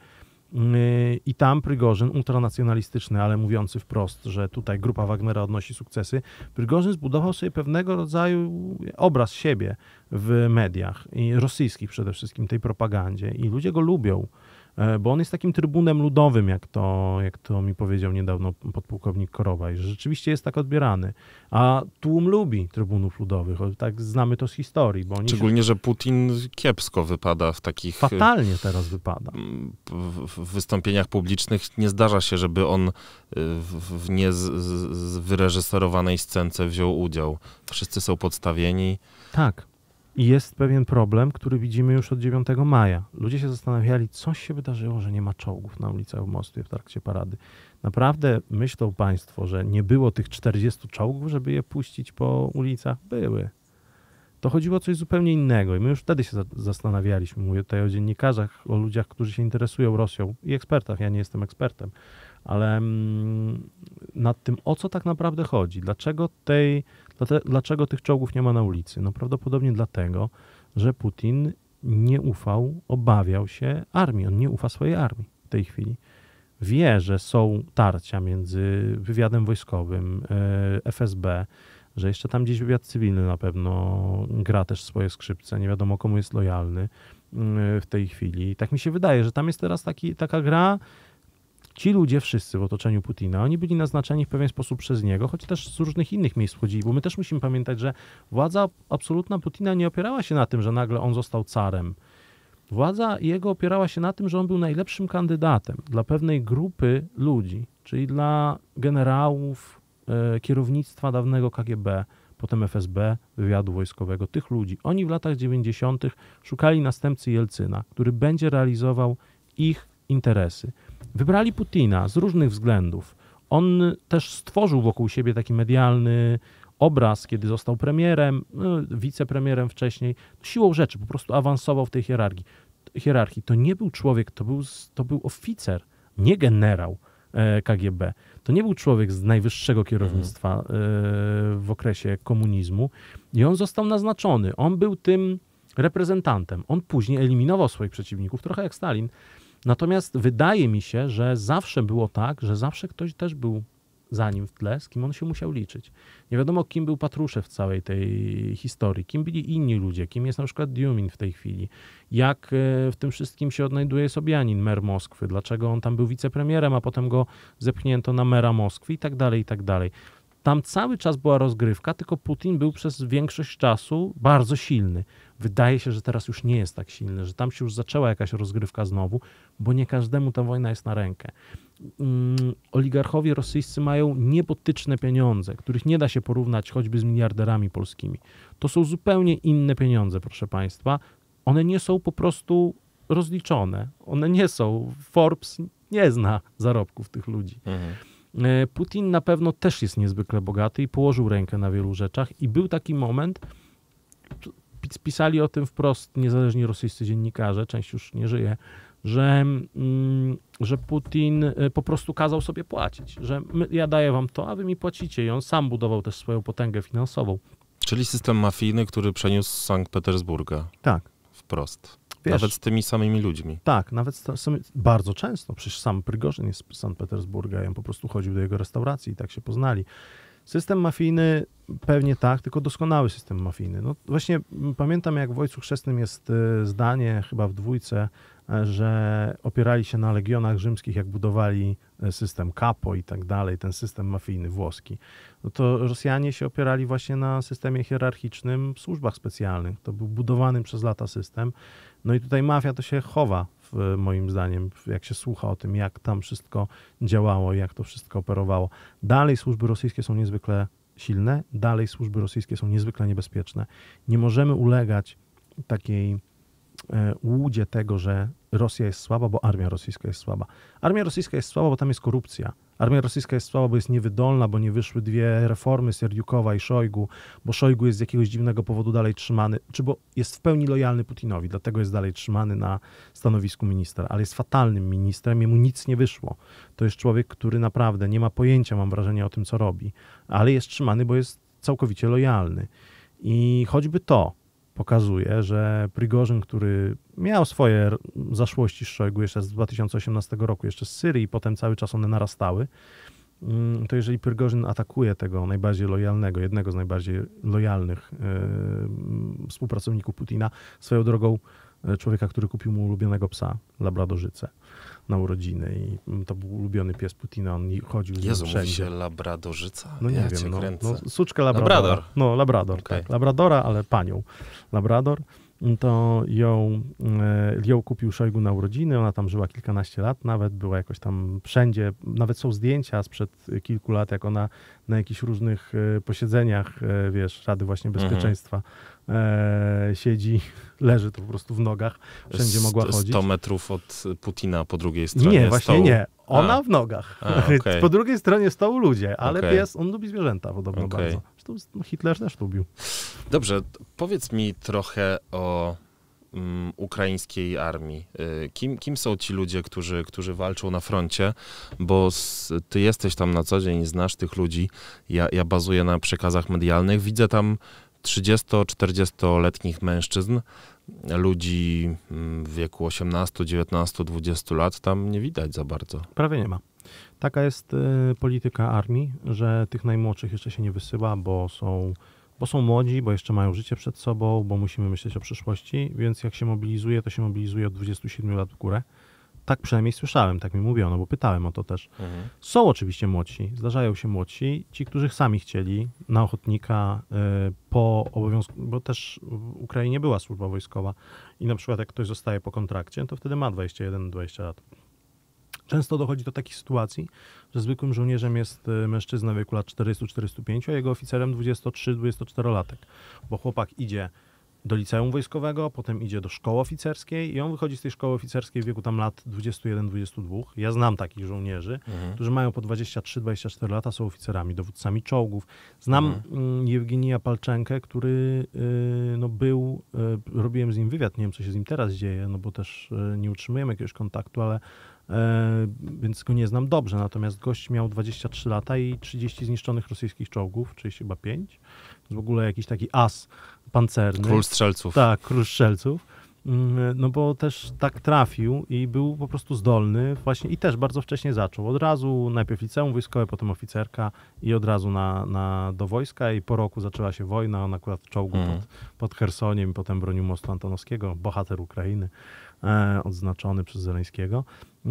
I tam Prygorzyn, ultranacjonalistyczny, ale mówiący wprost, że tutaj grupa Wagnera odnosi sukcesy, Prygorzyn zbudował sobie pewnego rodzaju obraz siebie, w mediach i rosyjskich przede wszystkim, tej propagandzie i ludzie go lubią, bo on jest takim trybunem ludowym, jak to, jak to mi powiedział niedawno podpułkownik Korowaj, że rzeczywiście jest tak odbierany. A tłum lubi trybunów ludowych, tak znamy to z historii. Bo oni Szczególnie, się... że Putin kiepsko wypada w takich... Fatalnie teraz wypada. W wystąpieniach publicznych nie zdarza się, żeby on w nie z, z wyreżyserowanej scence wziął udział. Wszyscy są podstawieni. Tak. I jest pewien problem, który widzimy już od dziewiątego maja. Ludzie się zastanawiali, co się wydarzyło, że nie ma czołgów na ulicach w Moskwie w trakcie parady. Naprawdę myślą państwo, że nie było tych czterdziestu czołgów, żeby je puścić po ulicach? Były. To chodziło o coś zupełnie innego i my już wtedy się zastanawialiśmy. Mówię tutaj o dziennikarzach, o ludziach, którzy się interesują Rosją i ekspertach. Ja nie jestem ekspertem, ale mm, nad tym, o co tak naprawdę chodzi. Dlaczego tej... Dlaczego tych czołgów nie ma na ulicy? No prawdopodobnie dlatego, że Putin nie ufał, obawiał się armii. On nie ufa swojej armii w tej chwili. Wie, że są tarcia między wywiadem wojskowym, F S B, że jeszcze tam gdzieś wywiad cywilny na pewno gra też swoje skrzypce. Nie wiadomo, komu jest lojalny w tej chwili. I tak mi się wydaje, że tam jest teraz taki, taka gra. Ci ludzie wszyscy w otoczeniu Putina, oni byli naznaczeni w pewien sposób przez niego, choć też z różnych innych miejsc wchodzili, bo my też musimy pamiętać, że władza absolutna Putina nie opierała się na tym, że nagle on został carem. Władza jego opierała się na tym, że on był najlepszym kandydatem dla pewnej grupy ludzi, czyli dla generałów, e, kierownictwa dawnego K G B, potem F S B, wywiadu wojskowego, tych ludzi. Oni w latach dziewięćdziesiątych szukali następcy Jelcyna, który będzie realizował ich interesy. Wybrali Putina z różnych względów. On też stworzył wokół siebie taki medialny obraz, kiedy został premierem, no, wicepremierem wcześniej. Siłą rzeczy po prostu awansował w tej hierarchii. hierarchii. To nie był człowiek, to był, to był oficer, nie generał K G B. To nie był człowiek z najwyższego kierownictwa w okresie komunizmu i on został naznaczony. On był tym reprezentantem. On później eliminował swoich przeciwników, trochę jak Stalin. Natomiast wydaje mi się, że zawsze było tak, że zawsze ktoś też był za nim w tle, z kim on się musiał liczyć. Nie wiadomo, kim był Patruszew w całej tej historii, kim byli inni ludzie, kim jest na przykład Diumin w tej chwili, jak w tym wszystkim się odnajduje Sobjanin, mer Moskwy, dlaczego on tam był wicepremierem, a potem go zepchnięto na mera Moskwy i tak dalej, i tak dalej. Tam cały czas była rozgrywka, tylko Putin był przez większość czasu bardzo silny. Wydaje się, że teraz już nie jest tak silny, że tam się już zaczęła jakaś rozgrywka znowu, bo nie każdemu ta wojna jest na rękę. Um, oligarchowie rosyjscy mają niebotyczne pieniądze, których nie da się porównać choćby z miliarderami polskimi. To są zupełnie inne pieniądze, proszę państwa. One nie są po prostu rozliczone. One nie są. Forbes nie zna zarobków tych ludzi. Mhm. Putin na pewno też jest niezwykle bogaty i położył rękę na wielu rzeczach i był taki moment, pisali o tym wprost niezależni rosyjscy dziennikarze, część już nie żyje, że, że Putin po prostu kazał sobie płacić, że my, ja daję wam to, a wy mi płacicie i on sam budował też swoją potęgę finansową. Czyli system mafijny, który przeniósł z Sankt Petersburga. Tak. Wprost. Wiesz, nawet z tymi samymi ludźmi. Tak, nawet z, z, bardzo często. Przecież sam Prygorzyn jest z Sankt Petersburga i on po prostu chodził do jego restauracji i tak się poznali. System mafijny pewnie tak, tylko doskonały system mafijny. No właśnie pamiętam, jak w Ojcu Chrzestnym jest zdanie, chyba w dwójce, że opierali się na legionach rzymskich, jak budowali system Capo i tak dalej, ten system mafijny włoski. No to Rosjanie się opierali właśnie na systemie hierarchicznym w służbach specjalnych. To był budowany przez lata system. No i tutaj mafia to się chowa, w, moim zdaniem, jak się słucha o tym, jak tam wszystko działało, jak to wszystko operowało. Dalej służby rosyjskie są niezwykle silne, dalej służby rosyjskie są niezwykle niebezpieczne. Nie możemy ulegać takiej e, łudzie tego, że Rosja jest słaba, bo armia rosyjska jest słaba. Armia rosyjska jest słaba, bo tam jest korupcja. Armia rosyjska jest słaba, bo jest niewydolna, bo nie wyszły dwie reformy, Serdiukowa i Szojgu, bo Szojgu jest z jakiegoś dziwnego powodu dalej trzymany, czy bo jest w pełni lojalny Putinowi, dlatego jest dalej trzymany na stanowisku ministra, ale jest fatalnym ministrem, jemu nic nie wyszło. To jest człowiek, który naprawdę nie ma pojęcia, mam wrażenie, o tym, co robi, ale jest trzymany, bo jest całkowicie lojalny. I choćby to pokazuje, że Prygorzyn, który miał swoje zaszłości z Szojgu jeszcze z dwa tysiące osiemnastego roku, jeszcze z Syrii, i potem cały czas one narastały, to jeżeli Prygozhin atakuje tego najbardziej lojalnego, jednego z najbardziej lojalnych yy, współpracowników Putina, swoją drogą człowieka, który kupił mu ulubionego psa, labradorzycę, na urodziny i to był ulubiony pies Putina, on chodził z nim Jezu, wszędzie. mówi się labradorzyca? No nie ja wiem, no, no, suczkę labradora. Labrador. No, labrador, Okay. tak. Labradora, ale panią. Labrador, to ją, ją kupił Szojgu na urodziny, ona tam żyła kilkanaście lat, nawet była jakoś tam wszędzie, nawet są zdjęcia sprzed kilku lat, jak ona na jakichś różnych posiedzeniach, wiesz, Rady właśnie Bezpieczeństwa mhm. e, siedzi, leży to po prostu w nogach, wszędzie mogła chodzić. sto metrów od Putina po drugiej stronie Nie, właśnie stołu. nie. Ona A. w nogach. A, okay. Po drugiej stronie stołu ludzie, ale okay. pies, on lubi zwierzęta podobno okay. bardzo. Zresztą Hitler też lubił. Dobrze, powiedz mi trochę o um, ukraińskiej armii. Kim, kim są ci ludzie, którzy, którzy walczą na froncie? Bo z, ty jesteś tam na co dzień, znasz tych ludzi. Ja, ja bazuję na przekazach medialnych. Widzę tam trzydziesto-czterdziestoletnich mężczyzn, ludzi w wieku osiemnastu, dziewiętnastu, dwudziestu lat tam nie widać za bardzo. Prawie nie ma. Taka jest y, polityka armii, że tych najmłodszych jeszcze się nie wysyła, bo są, bo są młodzi, bo jeszcze mają życie przed sobą, bo musimy myśleć o przyszłości, więc jak się mobilizuje, to się mobilizuje od dwudziestu siedmiu lat w górę. Tak przynajmniej słyszałem, tak mi mówiono, bo pytałem o to też. Mhm. Są oczywiście młodsi, zdarzają się młodsi, ci, którzy sami chcieli na ochotnika y, po obowiązku, bo też w Ukrainie była służba wojskowa i na przykład jak ktoś zostaje po kontrakcie, to wtedy ma dwadzieścia jeden dwadzieścia lat. Często dochodzi do takich sytuacji, że zwykłym żołnierzem jest mężczyzna w wieku lat czterdziestu do czterdziestu pięciu, a jego oficerem dwudziesto trzy dwudziestoczterolatek, bo chłopak idzie do liceum wojskowego, potem idzie do szkoły oficerskiej i on wychodzi z tej szkoły oficerskiej w wieku tam lat dwudziestu jeden do dwudziestu dwóch. Ja znam takich żołnierzy, mhm. którzy mają po dwadzieścia trzy dwadzieścia cztery lata, są oficerami, dowódcami czołgów. Znam mhm. Jewgenija Palczenkę, który yy, no, był, yy, robiłem z nim wywiad, nie wiem co się z nim teraz dzieje, no bo też yy, nie utrzymujemy jakiegoś kontaktu, ale E, więc go nie znam dobrze, natomiast gość miał dwadzieścia trzy lata i trzydzieści zniszczonych rosyjskich czołgów, trzydzieści chyba pięć. W ogóle jakiś taki as pancerny. Król strzelców. Tak, król strzelców. No bo też tak trafił i był po prostu zdolny właśnie i też bardzo wcześnie zaczął. Od razu najpierw liceum wojskowe, potem oficerka i od razu na, na, do wojska i po roku zaczęła się wojna, on akurat w czołgu mm. pod, pod Chersoniem, potem bronił mostu Antonowskiego, bohater Ukrainy, e, odznaczony przez Zeleńskiego.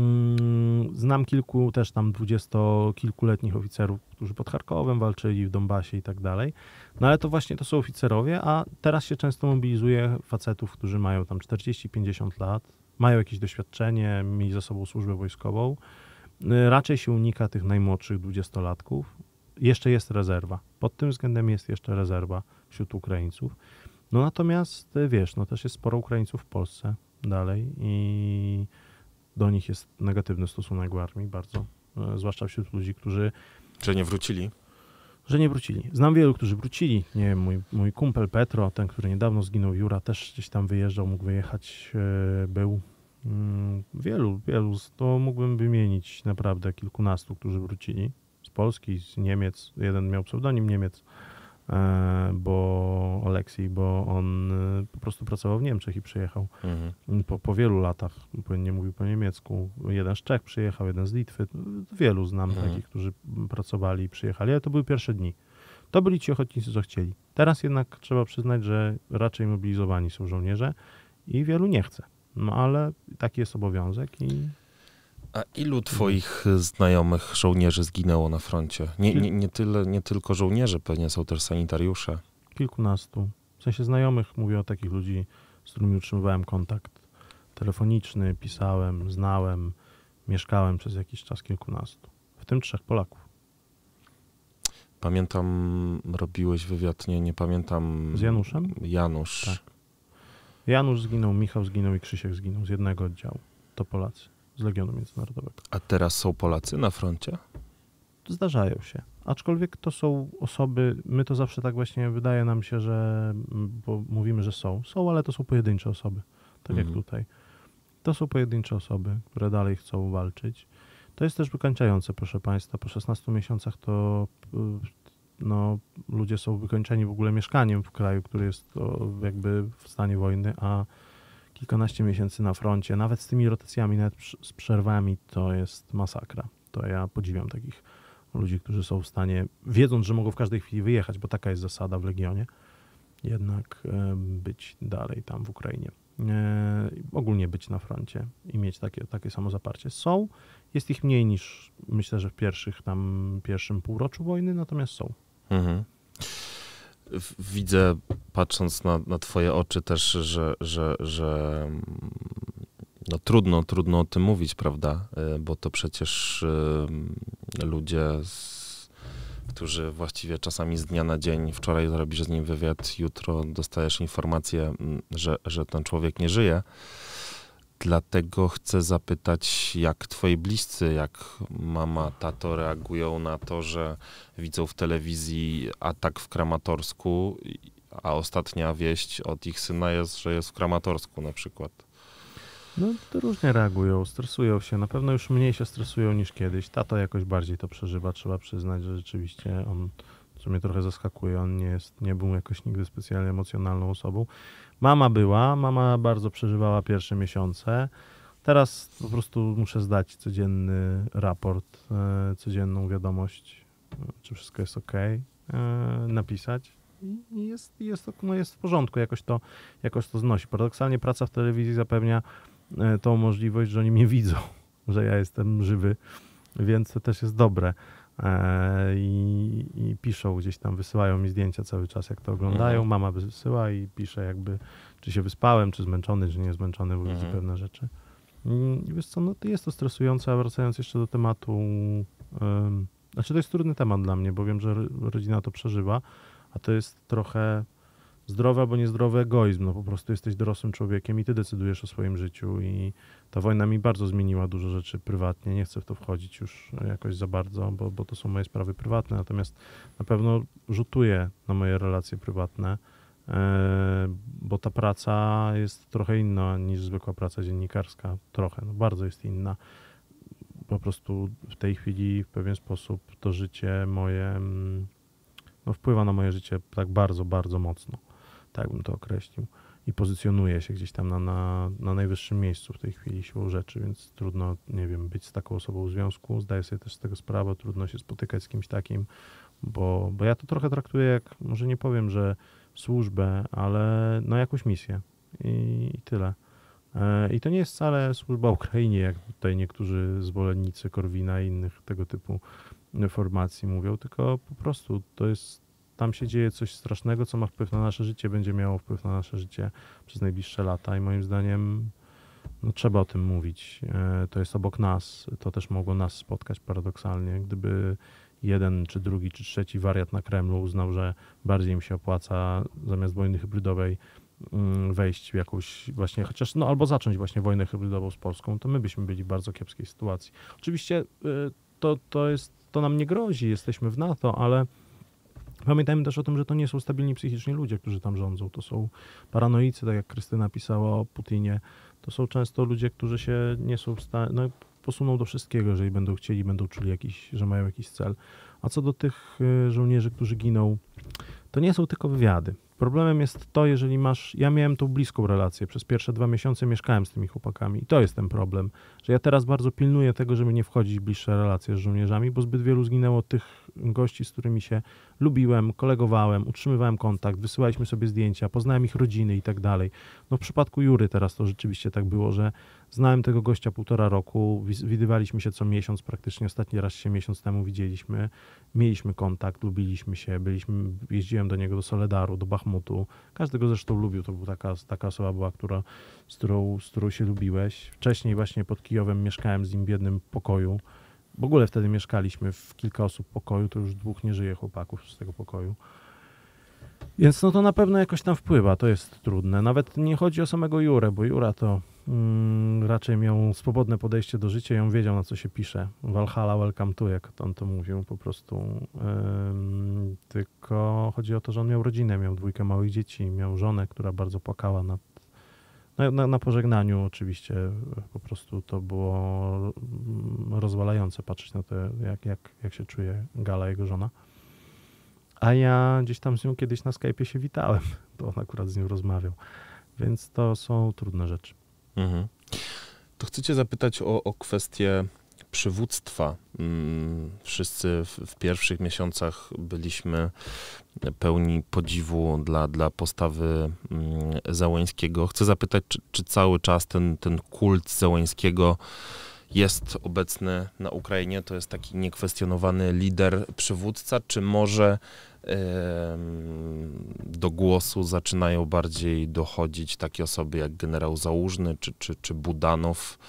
Mm, znam kilku też tam dwudziestokilkuletnich oficerów, którzy pod Charkowem walczyli, w Donbasie i tak dalej. No ale to właśnie to są oficerowie, a teraz się często mobilizuje facetów, którzy mają tam czterdzieści pięćdziesiąt lat, mają jakieś doświadczenie, mieli za sobą służbę wojskową. Raczej się unika tych najmłodszych dwudziestolatków. Jeszcze jest rezerwa. Pod tym względem jest jeszcze rezerwa wśród Ukraińców. No natomiast wiesz, no też jest sporo Ukraińców w Polsce dalej i do nich jest negatywny stosunek w armii bardzo, zwłaszcza wśród ludzi, którzy... Że nie wrócili? Że nie wrócili. Znam wielu, którzy wrócili. Nie wiem, mój, mój kumpel Petro, ten, który niedawno zginął, Jura, też gdzieś tam wyjeżdżał, mógł wyjechać, był. Wielu, wielu, to mógłbym wymienić naprawdę kilkunastu, którzy wrócili z Polski, z Niemiec. Jeden miał pseudonim Niemiec, bo Aleksiej, bo on po prostu pracował w Niemczech i przyjechał mhm. po, po wielu latach, nie mówił po niemiecku. Jeden z Czech przyjechał, jeden z Litwy. Wielu znam mhm. takich, którzy pracowali i przyjechali, ale to były pierwsze dni. To byli ci ochotnicy, co chcieli. Teraz jednak trzeba przyznać, że raczej mobilizowani są żołnierze i wielu nie chce. No ale taki jest obowiązek i... A ilu twoich znajomych żołnierzy zginęło na froncie? Nie, nie, nie, tyle, nie tylko żołnierze, pewnie są też sanitariusze. Kilkunastu. W sensie znajomych, mówię o takich ludzi, z którymi utrzymywałem kontakt telefoniczny, pisałem, znałem, mieszkałem przez jakiś czas kilkunastu. W tym trzech Polaków. Pamiętam, robiłeś wywiad, nie, nie pamiętam... Z Januszem? Janusz. Tak. Janusz zginął, Michał zginął i Krzysiek zginął z jednego oddziału. To Polacy. Z Legionu Międzynarodowego. A teraz są Polacy na froncie? Zdarzają się. Aczkolwiek to są osoby, my to zawsze tak właśnie wydaje nam się, że bo mówimy, że są. Są, ale to są pojedyncze osoby. Tak mhm. jak tutaj. To są pojedyncze osoby, które dalej chcą walczyć. To jest też wykańczające, proszę Państwa. Po szesnastu miesiącach to no, ludzie są wykończeni w ogóle mieszkaniem w kraju, który jest to, jakby w stanie wojny, a kilkanaście miesięcy na froncie, nawet z tymi rotacjami, nawet z przerwami, to jest masakra. To ja podziwiam takich ludzi, którzy są w stanie, wiedząc, że mogą w każdej chwili wyjechać, bo taka jest zasada w Legionie, jednak być dalej tam w Ukrainie. Ogólnie być na froncie i mieć takie, takie samo zaparcie. Są, jest ich mniej niż myślę, że w pierwszych tam, pierwszym półroczu wojny, natomiast są. Mhm. Widzę, patrząc na, na twoje oczy też, że, że, że no trudno, trudno o tym mówić, prawda? Bo to przecież ludzie, z, którzy właściwie czasami z dnia na dzień, wczoraj zrobisz z nim wywiad, jutro dostajesz informację, że, że ten człowiek nie żyje. Dlatego chcę zapytać, jak twoi bliscy, jak mama, tato reagują na to, że widzą w telewizji atak w Kramatorsku, a ostatnia wieść od ich syna jest, że jest w Kramatorsku na przykład. No to różnie reagują, stresują się. Na pewno już mniej się stresują niż kiedyś. Tato jakoś bardziej to przeżywa. Trzeba przyznać, że rzeczywiście on, co mnie trochę zaskakuje, on nie jest, nie był jakoś nigdy specjalnie emocjonalną osobą. Mama była, mama bardzo przeżywała pierwsze miesiące. Teraz po prostu muszę zdać codzienny raport, e, codzienną wiadomość, czy wszystko jest ok, e, napisać i jest, jest, no jest w porządku, jakoś to, jakoś to znosi. Paradoksalnie praca w telewizji zapewnia e, tą możliwość, że oni mnie widzą, że ja jestem żywy, więc to też jest dobre. I, i piszą gdzieś tam, wysyłają mi zdjęcia cały czas, jak to oglądają. Mhm. Mama wysyła i pisze jakby, czy się wyspałem, czy zmęczony, czy nie zmęczony, bo widzi Mhm. pewne rzeczy. I wiesz co, no to jest to stresujące, a wracając jeszcze do tematu, um, znaczy to jest trudny temat dla mnie, bo wiem, że rodzina to przeżywa, a to jest trochę zdrowy albo niezdrowy egoizm, no po prostu jesteś dorosłym człowiekiem i ty decydujesz o swoim życiu i ta wojna mi bardzo zmieniła dużo rzeczy prywatnie, nie chcę w to wchodzić już jakoś za bardzo, bo, bo to są moje sprawy prywatne, natomiast na pewno rzutuje na moje relacje prywatne, e, bo ta praca jest trochę inna niż zwykła praca dziennikarska, trochę, no bardzo jest inna. Po prostu w tej chwili w pewien sposób to życie moje, no wpływa na moje życie tak bardzo, bardzo mocno. Tak bym to określił. I pozycjonuje się gdzieś tam na, na, na najwyższym miejscu w tej chwili siłą rzeczy, więc trudno, nie wiem, być z taką osobą w związku. Zdaję sobie też z tego sprawę, trudno się spotykać z kimś takim, bo, bo ja to trochę traktuję jak, może nie powiem, że służbę, ale no jakąś misję i, i tyle. E, I to nie jest wcale służba Ukrainie, jak tutaj niektórzy zwolennicy Korwina i innych tego typu formacji mówią, tylko po prostu to jest tam się dzieje coś strasznego, co ma wpływ na nasze życie, będzie miało wpływ na nasze życie przez najbliższe lata i moim zdaniem no, trzeba o tym mówić. To jest obok nas, to też mogło nas spotkać paradoksalnie. Gdyby jeden, czy drugi, czy trzeci wariat na Kremlu uznał, że bardziej im się opłaca zamiast wojny hybrydowej wejść w jakąś właśnie, chociaż no albo zacząć właśnie wojnę hybrydową z Polską, to my byśmy byli w bardzo kiepskiej sytuacji. Oczywiście to, to jest, to nam nie grozi, jesteśmy w NATO, ale pamiętajmy też o tym, że to nie są stabilni psychicznie ludzie, którzy tam rządzą. To są paranoicy, tak jak Krystyna pisała o Putinie. To są często ludzie, którzy się nie są w stanie, no, posuną do wszystkiego, jeżeli będą chcieli, będą czuli jakiś, że mają jakiś cel. A co do tych żołnierzy, którzy giną, to nie są tylko wywiady. Problemem jest to, jeżeli masz, ja miałem tą bliską relację, przez pierwsze dwa miesiące mieszkałem z tymi chłopakami i to jest ten problem, że ja teraz bardzo pilnuję tego, żeby nie wchodzić w bliższe relacje z żołnierzami, bo zbyt wielu zginęło tych gości, z którymi się lubiłem, kolegowałem, utrzymywałem kontakt, wysyłaliśmy sobie zdjęcia, poznałem ich rodziny i tak dalej. No w przypadku Jury teraz to rzeczywiście tak było, że znałem tego gościa półtora roku, widywaliśmy się co miesiąc praktycznie, ostatni raz się miesiąc temu widzieliśmy, mieliśmy kontakt, lubiliśmy się, byliśmy, jeździłem do niego do Soledaru, do Bachmutu, każdy go zresztą lubił, to była taka, taka osoba była, która, z, którą, z którą się lubiłeś. Wcześniej właśnie pod Kijowem mieszkałem z nim w jednym pokoju, w ogóle wtedy mieszkaliśmy w kilka osób w pokoju, to już dwóch nie żyje chłopaków z tego pokoju. Więc no to na pewno jakoś tam wpływa, to jest trudne. Nawet nie chodzi o samego Jurę, bo Jura to mm, raczej miał swobodne podejście do życia i on wiedział, na co się pisze. Valhalla, welcome to, jak on to mówił po prostu. Ym, tylko chodzi o to, że on miał rodzinę, miał dwójkę małych dzieci, miał żonę, która bardzo płakała nad, na, na, na pożegnaniu oczywiście. Po prostu to było rozwalające patrzeć na to, jak, jak, jak się czuje Gala, jego żona. A ja gdzieś tam z nią kiedyś na Skype'ie się witałem, to on akurat z nią rozmawiał. Więc to są trudne rzeczy. Mhm. To chcę cię zapytać o, o kwestię przywództwa. Wszyscy w, w pierwszych miesiącach byliśmy pełni podziwu dla, dla postawy Zełenskiego. Chcę zapytać, czy, czy cały czas ten, ten kult Zełenskiego jest obecny na Ukrainie? To jest taki niekwestionowany lider, przywódca, czy może do głosu zaczynają bardziej dochodzić takie osoby jak generał Załużny czy, czy, czy Budanow,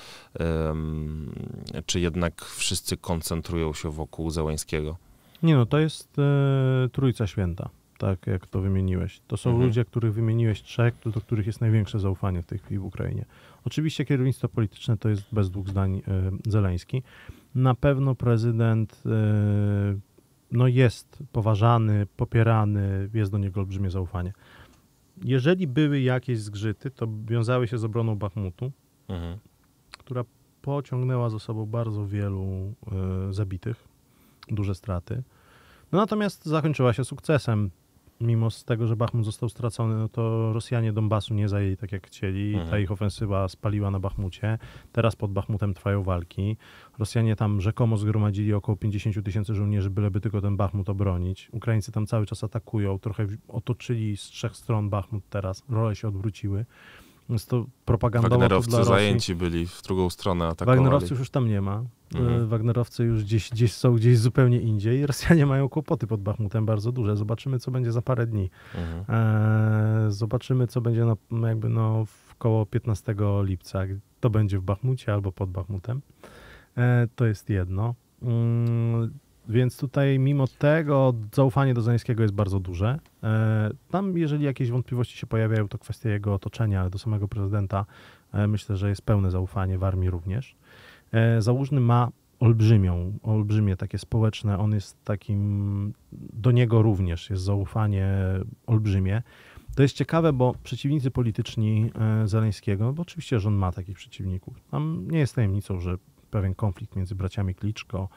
czy jednak wszyscy koncentrują się wokół Zełenskiego? Nie no, to jest e, Trójca Święta, tak jak to wymieniłeś. To są mhm. ludzie, których wymieniłeś trzech, do których jest największe zaufanie w tej chwili w Ukrainie. Oczywiście kierownictwo polityczne to jest bez dwóch zdań e, Zełenski. Na pewno prezydent e, no jest poważany, popierany, jest do niego olbrzymie zaufanie. Jeżeli były jakieś zgrzyty, to wiązały się z obroną Bachmutu, mhm. która pociągnęła za sobą bardzo wielu y, zabitych, duże straty. No natomiast zakończyła się sukcesem. Mimo z tego, że Bachmut został stracony, no to Rosjanie Donbasu nie zajęli tak jak chcieli. Mhm. Ta ich ofensywa spaliła na Bachmucie. Teraz pod Bachmutem trwają walki. Rosjanie tam rzekomo zgromadzili około pięćdziesiąt tysięcy żołnierzy, byleby tylko ten Bachmut obronić. Ukraińcy tam cały czas atakują. Trochę otoczyli z trzech stron Bachmut teraz. Role się odwróciły. Jest to propagandowo Wagnerowcy dla Rosji. Zajęci byli w drugą stronę, atakowali. Wagnerowców już tam nie ma. Mhm. Wagnerowcy już gdzieś, gdzieś są gdzieś zupełnie indziej. Rosjanie mają kłopoty pod Bachmutem bardzo duże. Zobaczymy, co będzie za parę dni. Mhm. E, zobaczymy, co będzie no, jakby no w koło piętnastego lipca. To będzie w Bachmucie albo pod Bachmutem. E, to jest jedno. Mm, Więc tutaj mimo tego zaufanie do Zełenskiego jest bardzo duże. Tam jeżeli jakieś wątpliwości się pojawiają, to kwestia jego otoczenia, ale do samego prezydenta myślę, że jest pełne zaufanie, w armii również. Załużny ma olbrzymią, olbrzymie takie społeczne, on jest takim, do niego również jest zaufanie olbrzymie. To jest ciekawe, bo przeciwnicy polityczni Zełenskiego, no bo oczywiście, że on ma takich przeciwników. Tam nie jest tajemnicą, że pewien konflikt między braciami Kliczko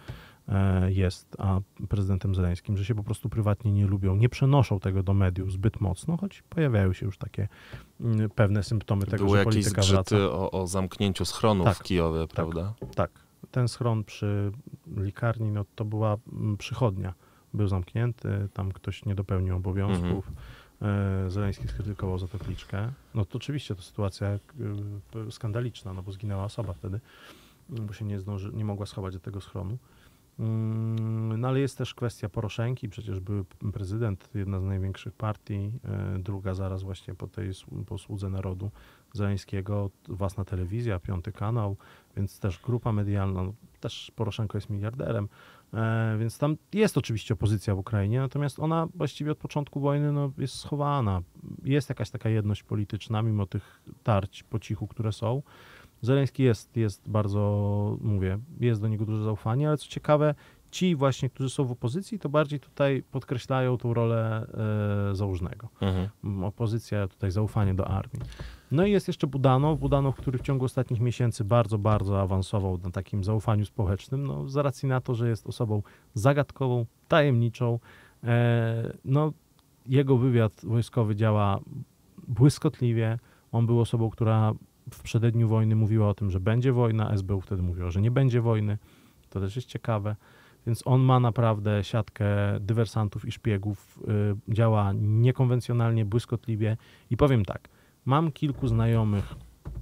jest, a prezydentem Zełenskim, że się po prostu prywatnie nie lubią, nie przenoszą tego do mediów zbyt mocno, choć pojawiają się już takie pewne symptomy tego, Były że polityka jakieś zgrzyty wraca. O, o zamknięciu schronów tak, w Kijowie, prawda? Tak, tak. Ten schron przy Likarni, no to była przychodnia. Był zamknięty, tam ktoś nie dopełnił obowiązków. Mhm. Zełenski skrytykował za to Kliczkę. No to oczywiście to sytuacja skandaliczna, no bo zginęła osoba wtedy, bo się nie, zdąży, nie mogła schować do tego schronu. No ale jest też kwestia Poroszenki, przecież był prezydent, jedna z największych partii, druga zaraz właśnie po tej po słudze narodu Zełenskiego, własna telewizja, piąty kanał, więc też grupa medialna, no, też Poroszenko jest miliarderem, więc tam jest oczywiście opozycja w Ukrainie, natomiast ona właściwie od początku wojny no, jest schowana. Jest jakaś taka jedność polityczna, mimo tych tarć po cichu, które są. Zełenski jest, jest bardzo, mówię, jest do niego duże zaufanie, ale co ciekawe, ci właśnie, którzy są w opozycji, to bardziej tutaj podkreślają tą rolę e, Załużnego. Mhm. Opozycja, tutaj zaufanie do armii. No i jest jeszcze Budanow, Budanow, który w ciągu ostatnich miesięcy bardzo, bardzo awansował na takim zaufaniu społecznym, no z racji na to, że jest osobą zagadkową, tajemniczą. E, no jego wywiad wojskowy działa błyskotliwie, on był osobą, która w przededniu wojny mówiła o tym, że będzie wojna, S B U wtedy mówiła, że nie będzie wojny. To też jest ciekawe. Więc on ma naprawdę siatkę dywersantów i szpiegów, y, działa niekonwencjonalnie, błyskotliwie. I powiem tak, mam kilku znajomych,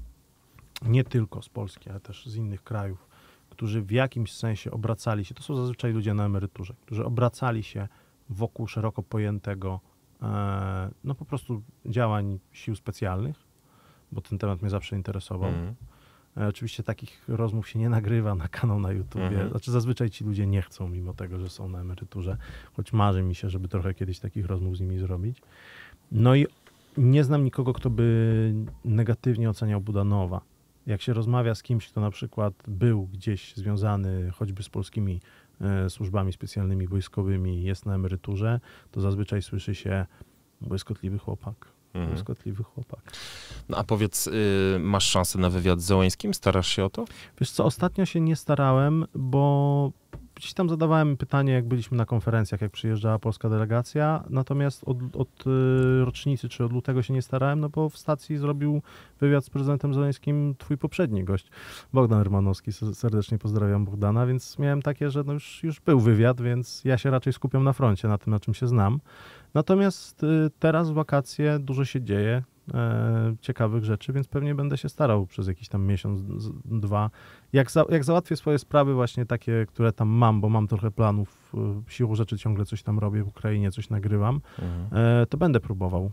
nie tylko z Polski, ale też z innych krajów, którzy w jakimś sensie obracali się, to są zazwyczaj ludzie na emeryturze, którzy obracali się wokół szeroko pojętego, e, no po prostu działań sił specjalnych, bo ten temat mnie zawsze interesował. Mm. E, oczywiście takich rozmów się nie nagrywa na kanał na YouTubie. Mm. Znaczy zazwyczaj ci ludzie nie chcą, mimo tego, że są na emeryturze, choć marzy mi się, żeby trochę kiedyś takich rozmów z nimi zrobić. No i nie znam nikogo, kto by negatywnie oceniał Budanowa. Jak się rozmawia z kimś, kto na przykład był gdzieś związany choćby z polskimi e, służbami specjalnymi, wojskowymi, jest na emeryturze, to zazwyczaj słyszy się błyskotliwy chłopak. Mhm. Błyskotliwy chłopak. No a powiedz, y, masz szansę na wywiad z Zełenskim? Starasz się o to? Wiesz co, ostatnio się nie starałem, bo gdzieś tam zadawałem pytanie, jak byliśmy na konferencjach, jak przyjeżdżała polska delegacja, natomiast od, od y, rocznicy czy od lutego się nie starałem, no bo w stacji zrobił wywiad z prezydentem Zeleńskim twój poprzedni gość, Bogdan Rymanowski. Serdecznie pozdrawiam Bogdana, więc miałem takie, że no już, już był wywiad, więc ja się raczej skupiam na froncie, na tym, na czym się znam. Natomiast y, teraz w wakacje dużo się dzieje, e, ciekawych rzeczy, więc pewnie będę się starał przez jakiś tam miesiąc, z, dwa. Jak, za, jak załatwię swoje sprawy właśnie takie, które tam mam, bo mam trochę planów, y, siłą rzeczy ciągle coś tam robię w Ukrainie, coś nagrywam, mhm. e, to będę próbował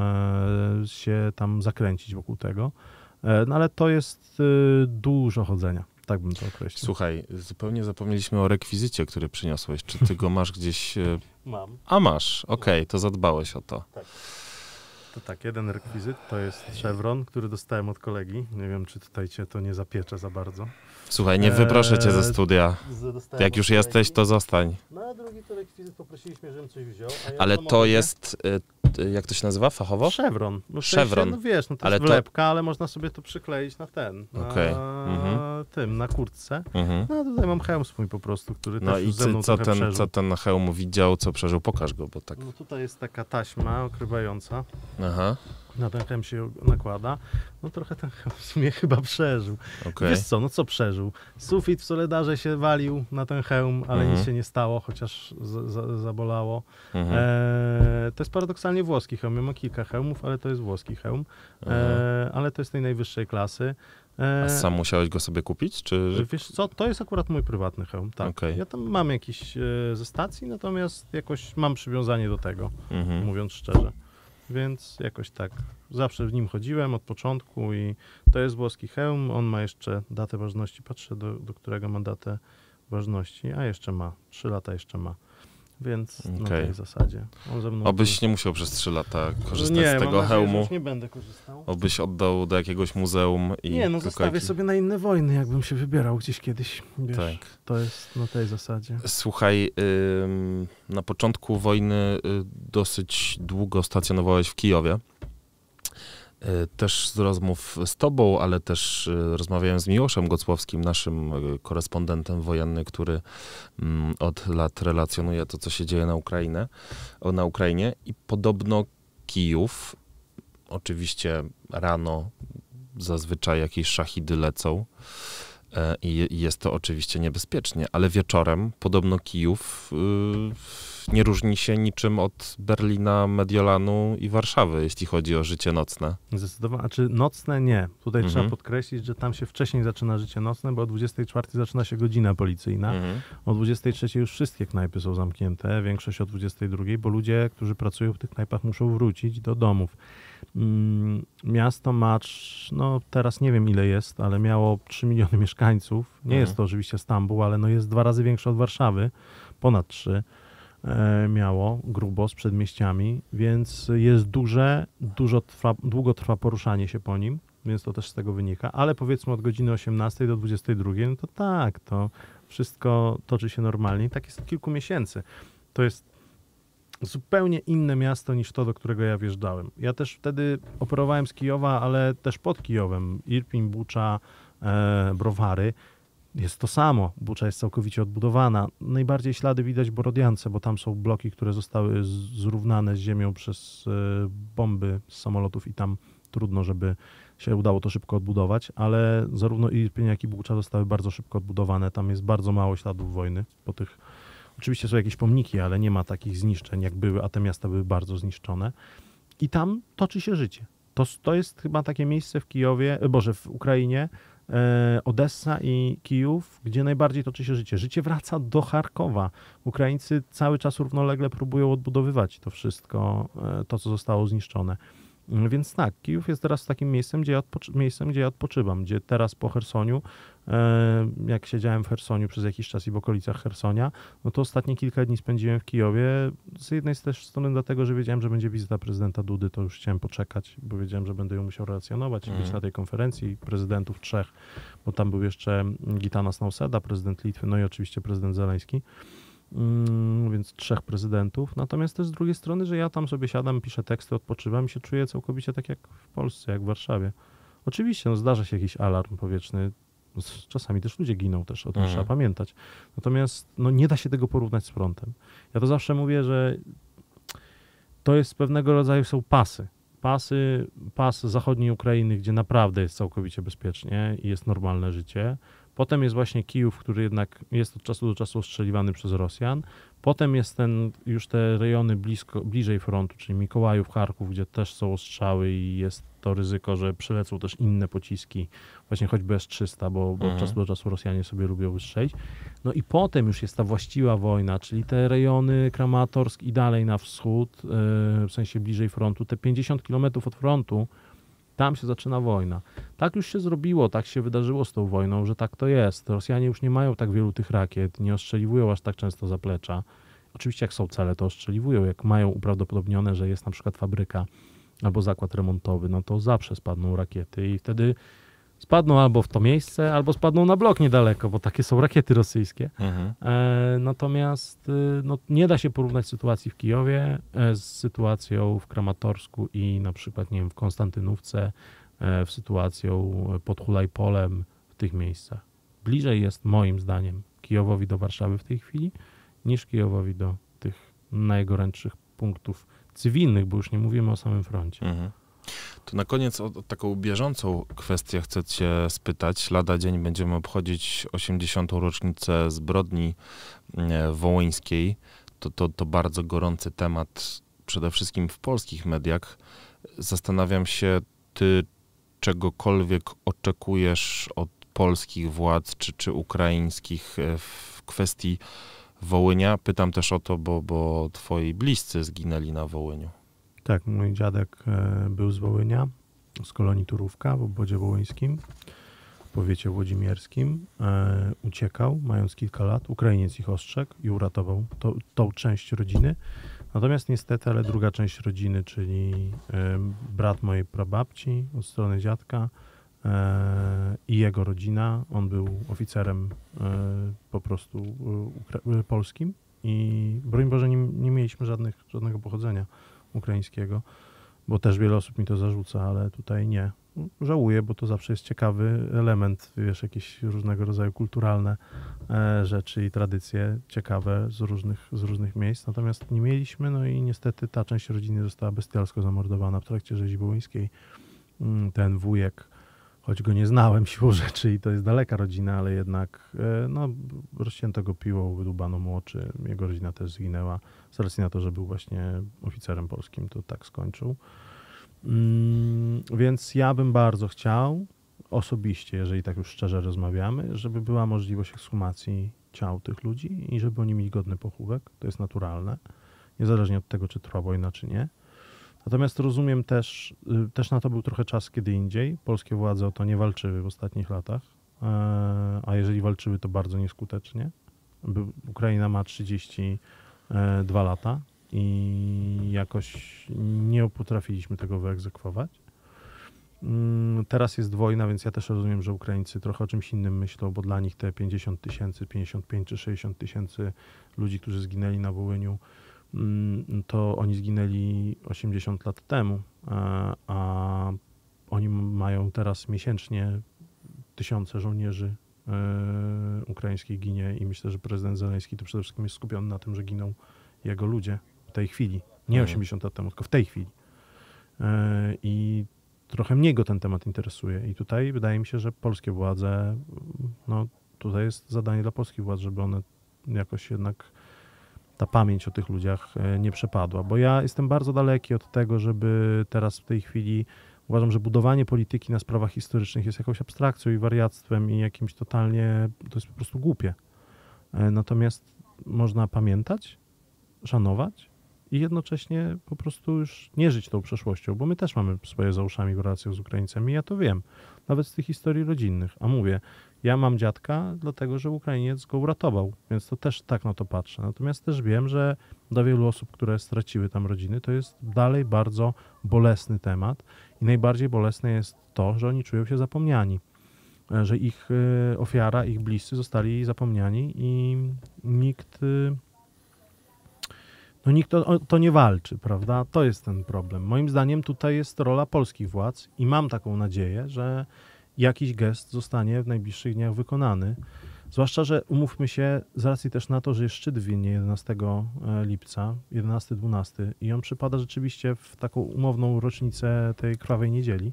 e, się tam zakręcić wokół tego. E, no ale to jest y, dużo chodzenia. Tak bym to określił. Słuchaj, zupełnie zapomnieliśmy o rekwizycie, który przyniosłeś. Czy ty go masz gdzieś... Mam. A masz, okej, okay, to zadbałeś o to. Tak. To tak, jeden rekwizyt to jest szewron, który dostałem od kolegi. Nie wiem, czy tutaj cię to nie zapiecze za bardzo. Słuchaj, nie wyproszę cię ze studia. Dostałem Jak już jesteś, to zostań. No a drugi to rekwizyt poprosiliśmy, żebym coś wziął. A ja ale to jest, y, jak to się nazywa fachowo? Szewron. No szewron. No wiesz, no to ale jest wlepka, to... ale można sobie to przykleić na ten, na okay. mhm. tym, na kurtce. Mhm. No tutaj mam hełm swój po prostu, który no też i ze mną co ten, przeżył. co ten hełm widział, co przeżył, pokaż go, bo tak... No tutaj jest taka taśma okrywająca. Aha. Na ten hełm się nakłada. No trochę ten hełm w sumie chyba przeżył. Okay. Wiesz co, no co przeżył? Sufit w Soledarze się walił na ten hełm, ale mhm. nic się nie stało, chociaż z, z, zabolało. Mhm. E, to jest paradoksalnie włoski hełm. Ja mam kilka hełmów, ale to jest włoski hełm. E, ale to jest tej najwyższej klasy. E, A sam musiałeś go sobie kupić? Czy... Wiesz co, to jest akurat mój prywatny hełm. Tak. Okay. Ja tam mam jakiś e, ze stacji, natomiast jakoś mam przywiązanie do tego, mhm. mówiąc szczerze. Więc jakoś tak, zawsze w nim chodziłem od początku i to jest włoski hełm, on ma jeszcze datę ważności, patrzę do, do którego ma datę ważności, a jeszcze ma, trzy lata jeszcze ma, więc okay. na tej zasadzie. On ze mną Obyś tu... nie musiał przez trzy lata korzystać nie, z tego mam hełmu. Nadzieję, że już nie będę korzystał. Obyś oddał do jakiegoś muzeum i... Nie, no zostawię jak... sobie na inne wojny, jakbym się wybierał gdzieś kiedyś, wiesz, tak. To jest na tej zasadzie. Słuchaj, ym, na początku wojny y, dosyć długo stacjonowałeś w Kijowie. Też z rozmów z tobą, ale też rozmawiałem z Miłoszem Gocłowskim, naszym korespondentem wojennym, który od lat relacjonuje to, co się dzieje na Ukrainę, na Ukrainie i podobno Kijów, oczywiście rano zazwyczaj jakieś szahidy lecą i jest to oczywiście niebezpiecznie, ale wieczorem podobno Kijów nie różni się niczym od Berlina, Mediolanu i Warszawy, jeśli chodzi o życie nocne. Zdecydowanie, a czy nocne nie. Tutaj mhm. trzeba podkreślić, że tam się wcześniej zaczyna życie nocne, bo o dwudziestej czwartej zaczyna się godzina policyjna. Mhm. O dwudziestej trzeciej już wszystkie knajpy są zamknięte, większość o dwudziestej drugiej, bo ludzie, którzy pracują w tych knajpach, muszą wrócić do domów. Miasto ma, no teraz nie wiem ile jest, ale miało trzy miliony mieszkańców. Nie mhm. jest to oczywiście Stambuł, ale no jest dwa razy większe od Warszawy, ponad trzy. Miało grubo z przedmieściami, więc jest duże, dużo trwa, długo trwa poruszanie się po nim, więc to też z tego wynika, ale powiedzmy od godziny osiemnastej do dwudziestej drugiej, no to tak, to wszystko toczy się normalnie. Tak jest od kilku miesięcy. To jest zupełnie inne miasto niż to, do którego ja wjeżdżałem. Ja też wtedy operowałem z Kijowa, ale też pod Kijowem. Irpiń, Bucza, e, Browary. Jest to samo. Bucza jest całkowicie odbudowana. Najbardziej ślady widać w Borodiance, bo tam są bloki, które zostały zrównane z ziemią przez bomby z samolotów i tam trudno, żeby się udało to szybko odbudować, ale zarówno Irpień, jak i Bucza zostały bardzo szybko odbudowane. Tam jest bardzo mało śladów wojny. Po tych... Oczywiście są jakieś pomniki, ale nie ma takich zniszczeń, jak były, a te miasta były bardzo zniszczone. I tam toczy się życie. To, to jest chyba takie miejsce w Kijowie, Boże, w Ukrainie, Odessa i Kijów, gdzie najbardziej toczy się życie. Życie wraca do Charkowa. Ukraińcy cały czas równolegle próbują odbudowywać to wszystko, to co zostało zniszczone. Więc tak, Kijów jest teraz takim miejscem, gdzie ja, odpoczy- miejscem, gdzie ja odpoczywam, gdzie teraz po Chersoniu, e, jak siedziałem w Chersoniu przez jakiś czas i w okolicach Chersonia, no to ostatnie kilka dni spędziłem w Kijowie. Z jednej też strony dlatego, że wiedziałem, że będzie wizyta prezydenta Dudy, to już chciałem poczekać, bo wiedziałem, że będę ją musiał relacjonować i mm. być na tej konferencji prezydentów trzech, bo tam był jeszcze Gitanas Nauseda, prezydent Litwy, no i oczywiście prezydent Zeleński. Mm, więc trzech prezydentów, natomiast też z drugiej strony, że ja tam sobie siadam, piszę teksty, odpoczywam i się czuję całkowicie tak jak w Polsce, jak w Warszawie. Oczywiście, no zdarza się jakiś alarm powietrzny, Czasami też ludzie giną, też o tym Mhm. trzeba pamiętać. Natomiast no, nie da się tego porównać z frontem. Ja to zawsze mówię, że to jest pewnego rodzaju, są pasy. Pasy, pas zachodniej Ukrainy, gdzie naprawdę jest całkowicie bezpiecznie i jest normalne życie. Potem jest właśnie Kijów, który jednak jest od czasu do czasu ostrzeliwany przez Rosjan. Potem jest ten, już te rejony blisko, bliżej frontu, czyli Mikołajów, Charków, gdzie też są ostrzały i jest to ryzyko, że przylecą też inne pociski, właśnie choćby S trzysta, bo, bo Mhm. od czasu do czasu Rosjanie sobie lubią wystrzelić. No i potem już jest ta właściwa wojna, czyli te rejony Kramatorsk i dalej na wschód, yy, w sensie bliżej frontu, te pięćdziesiąt kilometrów od frontu, tam się zaczyna wojna. Tak już się zrobiło, tak się wydarzyło z tą wojną, że tak to jest. Rosjanie już nie mają tak wielu tych rakiet, nie ostrzeliwują aż tak często zaplecza. Oczywiście jak są cele, to ostrzeliwują. Jak mają uprawdopodobnione, że jest na przykład fabryka albo zakład remontowy, no to zawsze spadną rakiety i wtedy spadną albo w to miejsce, albo spadną na blok niedaleko, bo takie są rakiety rosyjskie. Mhm. E, natomiast e, no, nie da się porównać sytuacji w Kijowie e, z sytuacją w Kramatorsku i na przykład, nie wiem, w Konstantynówce, e, w sytuacją pod Hulajpolem, w tych miejscach. Bliżej jest moim zdaniem Kijowowi do Warszawy w tej chwili, niż Kijowowi do tych najgorętszych punktów cywilnych, bo już nie mówimy o samym froncie. Mhm. To na koniec o, o taką bieżącą kwestię chcę cię spytać. Lada dzień będziemy obchodzić osiemdziesiątą rocznicę zbrodni e, wołyńskiej. To, to, to bardzo gorący temat, przede wszystkim w polskich mediach. Zastanawiam się, ty czegokolwiek oczekujesz od polskich władz, czy, czy ukraińskich e, w kwestii Wołynia? Pytam też o to, bo, bo twoi bliscy zginęli na Wołyniu. Tak, mój dziadek e, był z Wołynia, z kolonii Turówka w obwodzie wołyńskim, w powiecie włodzimierskim. E, uciekał, mając kilka lat. Ukrainiec ich ostrzegł i uratował to, tą część rodziny. Natomiast niestety, ale druga część rodziny, czyli e, brat mojej prababci od strony dziadka e, i jego rodzina, on był oficerem e, po prostu e, ukra- polskim i broń Boże nie, nie mieliśmy żadnych, żadnego pochodzenia ukraińskiego, bo też wiele osób mi to zarzuca, ale tutaj nie. Żałuję, bo to zawsze jest ciekawy element, wiesz, jakieś różnego rodzaju kulturalne e, rzeczy i tradycje ciekawe z różnych, z różnych miejsc, natomiast nie mieliśmy, no i niestety ta część rodziny została bestialsko zamordowana w trakcie rzezi wołyńskiej. Mm, Ten wujek, choć go nie znałem siłą rzeczy i to jest daleka rodzina, ale jednak e, no, rozcięto go piłą, wydłubano mu oczy, jego rodzina też zginęła. Z racji na to, że był właśnie oficerem polskim, to tak skończył. Mm, więc ja bym bardzo chciał, osobiście, jeżeli tak już szczerze rozmawiamy, żeby była możliwość ekshumacji ciał tych ludzi i żeby oni mieli godny pochówek. To jest naturalne, niezależnie od tego, czy trwa wojna, czy nie. Natomiast rozumiem też, y, też na to był trochę czas kiedy indziej. Polskie władze o to nie walczyły w ostatnich latach, e, a jeżeli walczyły, to bardzo nieskutecznie. By- Ukraina ma trzydzieści dwa lata i jakoś nie potrafiliśmy tego wyegzekwować. Mm, Teraz jest wojna, więc ja też rozumiem, że Ukraińcy trochę o czymś innym myślą, bo dla nich te pięćdziesiąt tysięcy, pięćdziesiąt pięć czy sześćdziesiąt tysięcy ludzi, którzy zginęli na Wołyniu, mm, to oni zginęli osiemdziesiąt lat temu, a, a oni mają teraz miesięcznie tysiące żołnierzy e, ukraińskich ginie i myślę, że prezydent Zełenski to przede wszystkim jest skupiony na tym, że giną jego ludzie w tej chwili. Nie Mhm. osiemdziesiąt lat temu, tylko w tej chwili. E, I trochę mnie go ten temat interesuje. I tutaj wydaje mi się, że polskie władze, no tutaj jest zadanie dla polskich władz, żeby one jakoś jednak ta pamięć o tych ludziach e, nie przepadła. Bo ja jestem bardzo daleki od tego, żeby teraz w tej chwili uważam, że budowanie polityki na sprawach historycznych jest jakąś abstrakcją i wariactwem i jakimś totalnie, to jest po prostu głupie. E, Natomiast można pamiętać, szanować i jednocześnie po prostu już nie żyć tą przeszłością, bo my też mamy swoje za uszami w relacjach z Ukraińcami, ja to wiem, nawet z tych historii rodzinnych. A mówię, ja mam dziadka, dlatego że Ukrainiec go uratował, więc to też tak na to patrzę. Natomiast też wiem, że dla wielu osób, które straciły tam rodziny, to jest dalej bardzo bolesny temat i najbardziej bolesne jest to, że oni czują się zapomniani, e, że ich e, ofiara, ich bliscy zostali zapomniani i nikt, e, no nikt o o to nie walczy, prawda? To jest ten problem. Moim zdaniem tutaj jest rola polskich władz i mam taką nadzieję, że jakiś gest zostanie w najbliższych dniach wykonany. Zwłaszcza, że umówmy się z racji też na to, że jest szczyt w Wilnie jedenastego lipca, jedenasty dwunasty i on przypada rzeczywiście w taką umowną rocznicę tej krwawej niedzieli,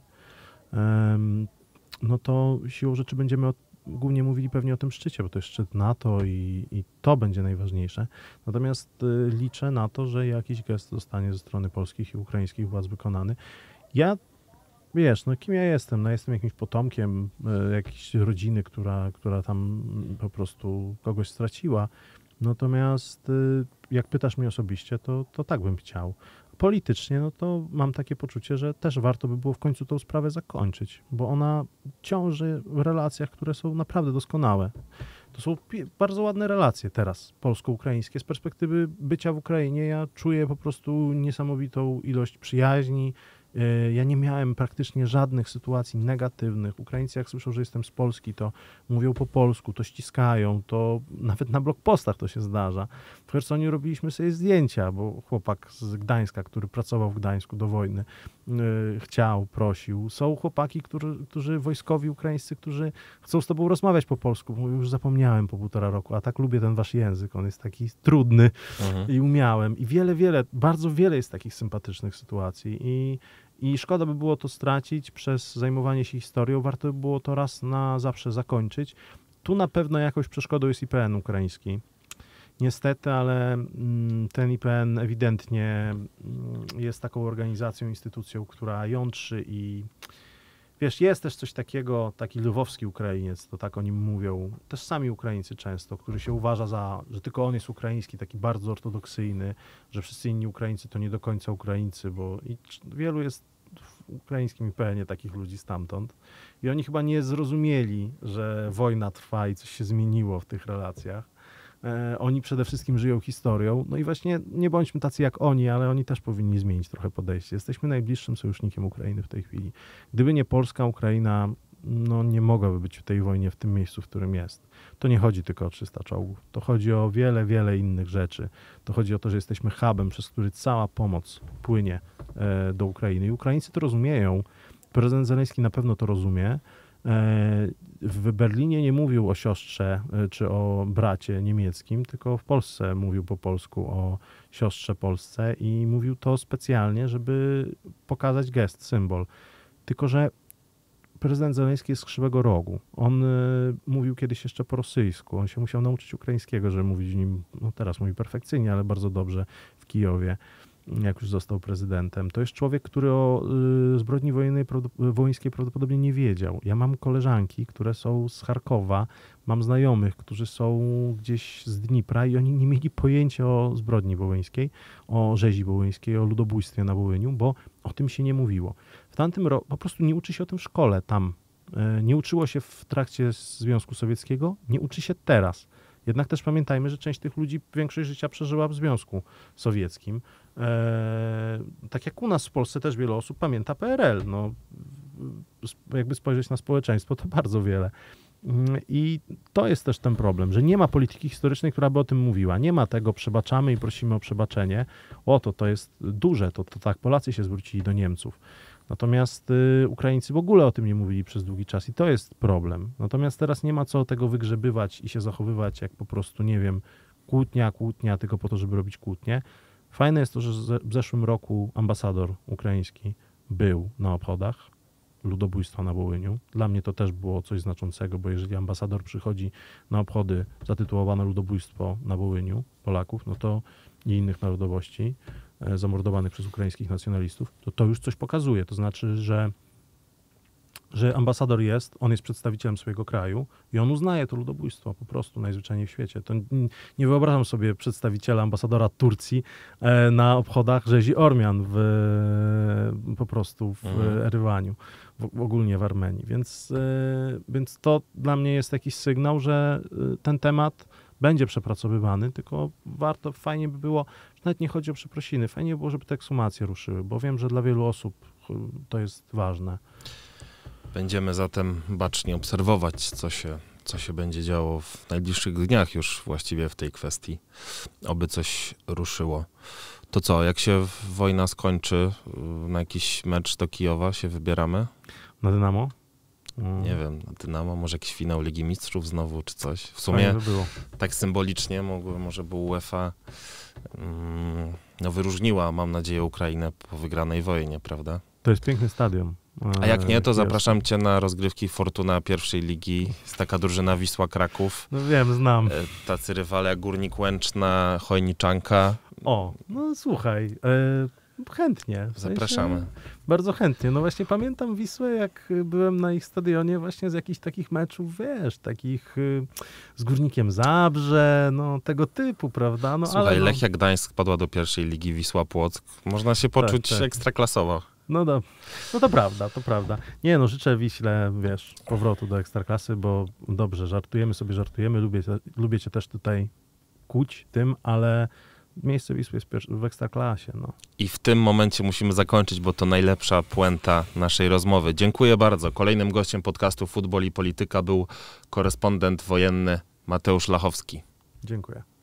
no to siłą rzeczy będziemy o, głównie mówili pewnie o tym szczycie, bo to jest szczyt NATO i, i to będzie najważniejsze. Natomiast y, liczę na to, że jakiś gest zostanie ze strony polskich i ukraińskich władz wykonany. Ja Wiesz, no kim ja jestem? No jestem jakimś potomkiem y, jakiejś rodziny, która, która tam po prostu kogoś straciła. Natomiast y, jak pytasz mnie osobiście, to, to tak bym chciał. Politycznie, no to mam takie poczucie, że też warto by było w końcu tą sprawę zakończyć, bo ona ciąży w relacjach, które są naprawdę doskonałe. To są bardzo ładne relacje teraz, polsko-ukraińskie. Z perspektywy bycia w Ukrainie ja czuję po prostu niesamowitą ilość przyjaźni. Ja nie miałem praktycznie żadnych sytuacji negatywnych. Ukraińcy jak słyszą, że jestem z Polski, to mówią po polsku, to ściskają, to nawet na blogpostach to się zdarza. W Chersoniu robiliśmy sobie zdjęcia, bo chłopak z Gdańska, który pracował w Gdańsku do wojny, yy, chciał, prosił. Są chłopaki, którzy, którzy wojskowi ukraińscy, którzy chcą z tobą rozmawiać po polsku. Mówią, już zapomniałem po półtora roku, a tak lubię ten wasz język, on jest taki trudny mhm. i umiałem. I wiele, wiele, bardzo wiele jest takich sympatycznych sytuacji i I szkoda by było to stracić przez zajmowanie się historią. Warto by było to raz na zawsze zakończyć. Tu na pewno jakąś przeszkodą jest I P N ukraiński. Niestety, ale ten I P N ewidentnie jest taką organizacją, instytucją, która jątrzy i wiesz, jest też coś takiego, taki lwowski Ukrainiec, to tak o nim mówią, też sami Ukraińcy często, który się uważa za, że tylko on jest ukraiński, taki bardzo ortodoksyjny, że wszyscy inni Ukraińcy to nie do końca Ukraińcy, bo i wielu jest w ukraińskim I P N-ie takich ludzi stamtąd i oni chyba nie zrozumieli, że wojna trwa i coś się zmieniło w tych relacjach. E, oni przede wszystkim żyją historią, no i właśnie nie bądźmy tacy jak oni, ale oni też powinni zmienić trochę podejście. Jesteśmy najbliższym sojusznikiem Ukrainy w tej chwili. Gdyby nie Polska, Ukraina no, nie mogłaby być w tej wojnie w tym miejscu, w którym jest. To nie chodzi tylko o trzysta czołgów. To chodzi o wiele, wiele innych rzeczy. To chodzi o to, że jesteśmy hubem, przez który cała pomoc płynie e, do Ukrainy. I Ukraińcy to rozumieją. Prezydent Zełenski na pewno to rozumie. W Berlinie nie mówił o siostrze czy o bracie niemieckim, tylko w Polsce mówił po polsku o siostrze Polsce i mówił to specjalnie, żeby pokazać gest, symbol. Tylko że prezydent Zełenski jest z Krzywego Rogu. On y, mówił kiedyś jeszcze po rosyjsku. On się musiał nauczyć ukraińskiego, żeby mówić w nim, no teraz mówi perfekcyjnie, ale bardzo dobrze w Kijowie, jak już został prezydentem. To jest człowiek, który o y, zbrodni wojennej, wołyńskiej prawdopodobnie nie wiedział. Ja mam koleżanki, które są z Charkowa, mam znajomych, którzy są gdzieś z Dnipra i oni nie mieli pojęcia o zbrodni wołyńskiej, o rzezi wołyńskiej, o ludobójstwie na Wołyniu, bo o tym się nie mówiło. W tamtym roku po prostu nie uczy się o tym w szkole tam. Y, nie uczyło się w trakcie Związku Sowieckiego, nie uczy się teraz. Jednak też pamiętajmy, że część tych ludzi większość życia przeżyła w Związku Sowieckim. Eee, tak jak u nas w Polsce też wiele osób pamięta P R L. No, jakby spojrzeć na społeczeństwo, to bardzo wiele. I to jest też ten problem, że nie ma polityki historycznej, która by o tym mówiła. Nie ma tego, przebaczamy i prosimy o przebaczenie. O, to to jest duże, to, to tak Polacy się zwrócili do Niemców. Natomiast y, Ukraińcy w ogóle o tym nie mówili przez długi czas i to jest problem. Natomiast teraz nie ma co tego wygrzebywać i się zachowywać jak po prostu, nie wiem, kłótnia, kłótnia, tylko po to, żeby robić kłótnię. Fajne jest to, że w zeszłym roku ambasador ukraiński był na obchodach ludobójstwa na Wołyniu. Dla mnie to też było coś znaczącego, bo jeżeli ambasador przychodzi na obchody zatytułowane ludobójstwo na Wołyniu Polaków, no to i innych narodowości zamordowanych przez ukraińskich nacjonalistów, to to już coś pokazuje. To znaczy, że, że ambasador jest, on jest przedstawicielem swojego kraju i on uznaje to ludobójstwo po prostu najzwyczajniej w świecie. To nie wyobrażam sobie przedstawiciela, ambasadora Turcji na obchodach rzezi Ormian w, po prostu w mhm. Erywaniu, w, ogólnie w Armenii. Więc, więc to dla mnie jest jakiś sygnał, że ten temat będzie przepracowywany, tylko warto, fajnie by było, że nawet nie chodzi o przeprosiny, fajnie by było, żeby te ekshumacje ruszyły, bo wiem, że dla wielu osób to jest ważne. Będziemy zatem bacznie obserwować, co się, co się będzie działo w najbliższych dniach już właściwie w tej kwestii, oby coś ruszyło. To co, jak się wojna skończy, na jakiś mecz do Kijowa się wybieramy? Na Dynamo? Mm. Nie wiem, Dynamo, może jakiś finał Ligi Mistrzów znowu, czy coś. W sumie by było. tak symbolicznie mogły, może by UEFA mm, no, wyróżniła, mam nadzieję, Ukrainę po wygranej wojnie, prawda? To jest piękny stadion. A jak nie, to Jest. zapraszam cię na rozgrywki Fortuna pierwszej ligi. Jest taka drużyna Wisła Kraków. No wiem, znam. E, Tacy rywale jak Górnik Łęczna, Chojniczanka. O, no słuchaj, e, chętnie. W sensie, Zapraszamy. bardzo chętnie. No właśnie pamiętam Wisłę, jak byłem na ich stadionie właśnie z jakichś takich meczów, wiesz, takich y, z Górnikiem Zabrze, no tego typu, prawda? No, Słuchaj, ale no, Lechia Gdańsk spadła do pierwszej ligi, Wisła Płock. Można się poczuć tak. ekstraklasowo. no, do, no to prawda, to prawda. Nie no, życzę Wiśle, wiesz, powrotu do Ekstraklasy, bo dobrze, żartujemy sobie, żartujemy, lubię, lubię cię też tutaj kuć tym, ale miejsce Wisły jest pier- w Ekstraklasie, no. I w tym momencie musimy zakończyć, bo to najlepsza puenta naszej rozmowy. Dziękuję bardzo. Kolejnym gościem podcastu Futbol i Polityka był korespondent wojenny Mateusz Lachowski. Dziękuję.